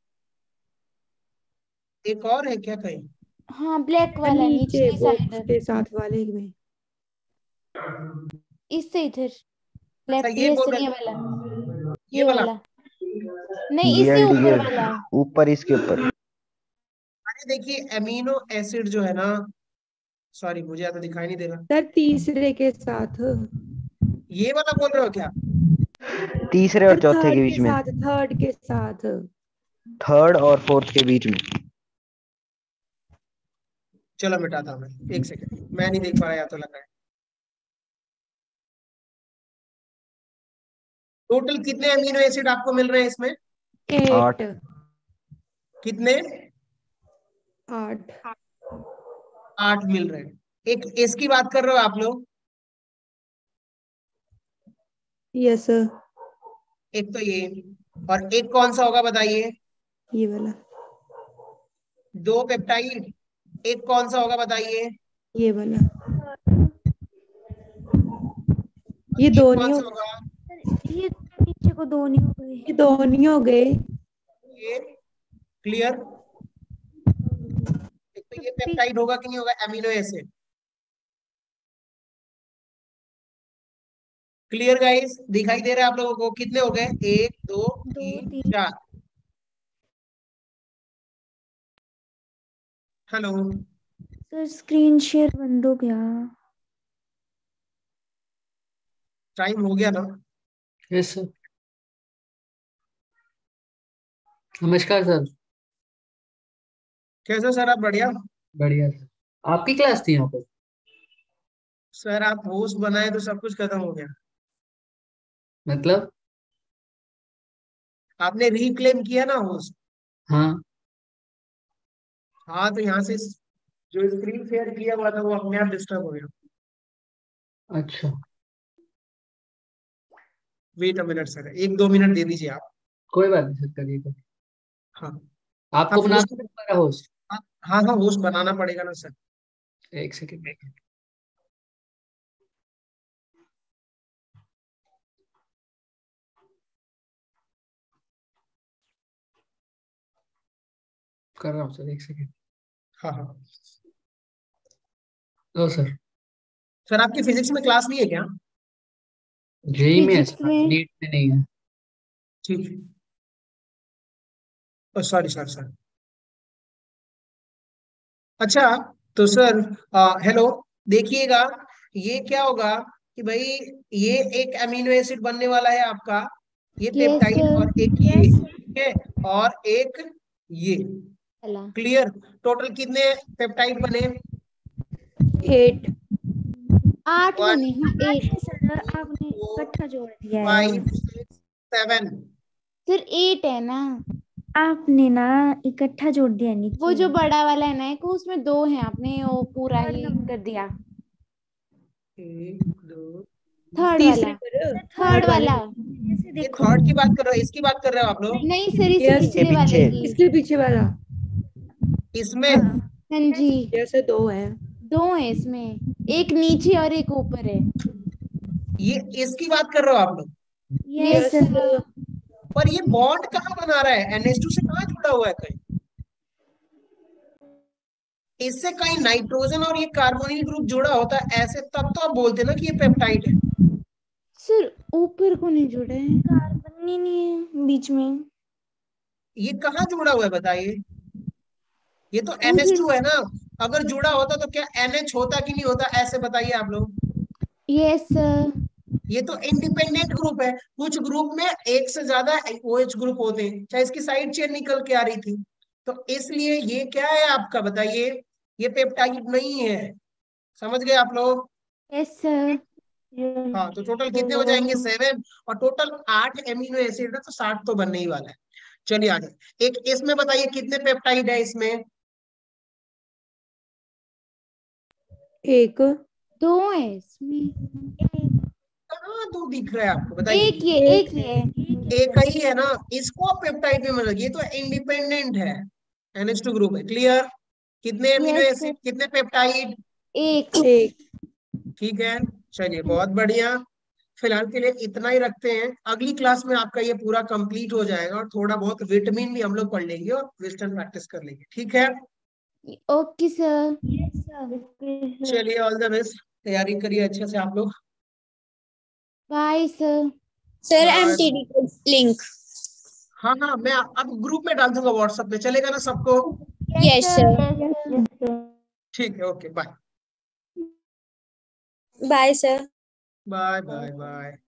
एक और है क्या कहीं? हाँ, ब्लैक वाला नीचे निचली बॉक्स साइड, के साथ वाले में। इससे इधर अच्छा लेफ्ट, ये ये बोल सर, रहे ये थे, वाला, ये ये वाला। वाला नहीं, इससे जीएलडी ऊपर के वाला। ऊपर, इसके ऊपर। अरे देखिए अमीनो एसिड जो है ना, सॉरी मुझे यहाँ तो दिखाई नहीं दे रहा। सर तीसरे के साथ। ये वाला बोल रहे हो क्या? तीसरे और सर चौथे के थर्ड बीच के में। साथ, थर्ड के साथ। थर्ड और फोर्थ के बीच में। चलो मिटाता हूँ मैं, एक सेकंड, मैं नहीं देख पा रहा, या तो लगा है। टोटल कितने अमीनो एसिड आपको मिल रहे हैं इसमें? 8। कितने? 8। 8 मिल रहे हैं। एक इसकी बात कर रहे हो आप लोग? Yes sir. एक तो ये, और एक कौन सा होगा बताइए? ये वाला। 2 पेप्टाइड। एक कौन सा होगा बताइए? ये वाला। और ये एक दो नहीं कौन हो, सा होगा? ये नीचे को 2 नहीं हो गए? ये दो नहीं हो गए। ये क्लियर? एक तो ये पेप्टाइड होगा कि नहीं होगा, अमीनो एसिड। Clear guys? दिखाई दे रहा है आप लोगों को? कितने हो गए? 1 2 2 3 3। 4। हेलो? सर स्क्रीन शेयर बंद हो गया। टाइम हो गया ना? Yes sir. नमस्कार सर। कैसे सर आप? बढ़िया। बढ़िया सर। आपकी क्लास थी यहाँ पर? सर आप होस्ट बनाए तो सब कुछ खत्म हो गया। मतलब? आपने रिक्लेम किया ना होस्ट। हाँ। हाँ तो यहाँ से जो स्क्रीन शेयर किया हुआ था वो अपने आप डिस्टर्ब हो गया। अच्छा। Wait a minute sir, 1-2 minute दे दीजिए आप। कोई बात नहीं सर, करिए करिए। हाँ आपको आप बनाना होस्ट, है हमारा होस्ट? हाँ हाँ होस्ट बनाना पड़ेगा ना सर। एक सेकंड। कर रहा हूँ सर, एक सेकंड। हाँ हाँ लो सर। सर आपकी फिजिक्स में क्लास नहीं है क्या? जेई में है फिजिक्स सर, में नीट में नहीं है। ठीक है, सॉरी सर सर। अच्छा तो सर हेलो, देखिएगा ये क्या होगा कि भाई ये एक अमीनो एसिड बनने वाला है आपका, ये यस पेप्टाइड, सर। और एक ये, ठीक है, और एक ये। चला क्लियर? टोटल कितने पेप्टाइड बने? 8। 8 वन, बने, हाँ 8। सर आपने फोर, इकट्ठा जोड़ दिया है। 5, 6, 7। सर 8 है ना, आपने ना इकट्ठा जोड़ दिया वो नीचे। जो बड़ा वाला है ना, एक उसमें 2 है, आपने वो पूरा ही कर दिया। 1 2, थर्ड तीसरे वाला, पर, थर्ड वाला। ऐसे ये देखो। थर्ड की बात कर रहे हो, इसकी बात कर रहे हो आप लोग? नहीं सर, इससे यस, पिछले वाले पीछे। की। इसके पीछे वाला। इसमें हाँ हाँ जी, जैसे 2 है। 2 है इसमें, एक नीचे और एक ऊपर है। ये इसकी बात कर रहे हो आप लोग? Yes yes sir. पर ये बॉन्ड कहाँ बना रहा है? NH2 से कहाँ जुड़ा हुआ है कहीं? इससे कहीं नाइट्रोजन और ये कार्बोनिल ग्रुप जुड़ा होता है ऐसे, तब तो आप बोलते ना कि ये पेप्टाइड है। सर ऊपर को नहीं जुड़े हैं। कार्बन ही नहीं है बीच में। ये कहाँ जुड़ा हुआ है बताइए? ये तो मुझे NH2 है ना, अगर जुड़ा होता तो क्या NH होता कि नहीं होता, ऐसे बताइए आप लोग। Yes sir. ये तो इंडिपेंडेंट ग्रुप है, कुछ ग्रुप में एक से ज्यादा OH ग्रुप होते हैं, चाहे इसकी साइड चेन निकल के आ रही थी, तो इसलिए ये क्या है आपका बताइए, ये पेप्टाइड नहीं है। समझ गए आप लोग? Yes sir. हाँ तो टोटल कितने हो जाएंगे? 7, और टोटल 8 एमिनो एसिड है, तो 60 तो बनने ही वाला है। चलिए आगे, एक इसमें बताइए कितने पेप्टाइड है इसमें? 1। 2 है इसमें, कहाँ 2 दिख रहा है आपको बताइए? एक ये एक ही है ना, इसको पेप्टाइड में मतलब, ये तो इंडिपेंडेंट है, NH2 ग्रुप है। क्लियर? कितने एमिनो यस सर। एसिड, कितने पेप्टाइड? एक। 1। ठीक है, चलिए बहुत बढ़िया। फिलहाल के लिए इतना ही रखते हैं, अगली क्लास में आपका ये पूरा कंप्लीट हो जाएगा, और थोड़ा बहुत विटामिन भी हम लोग पढ़ लेंगे और वेस्टर्न प्रैक्टिस कर लेंगे, ठीक है? Okay sir. चलिए ऑल द बेस्ट, तैयारी करिए अच्छे से आप लोग। Bye sir. Sir bye. MTD को लिंक। हाँ हाँ, मैं अब ग्रुप में डाल दूंगा, व्हाट्सएप पे चलेगा ना सबको? Yes sir. ठीक है, okay bye. Bye sir. Bye bye bye.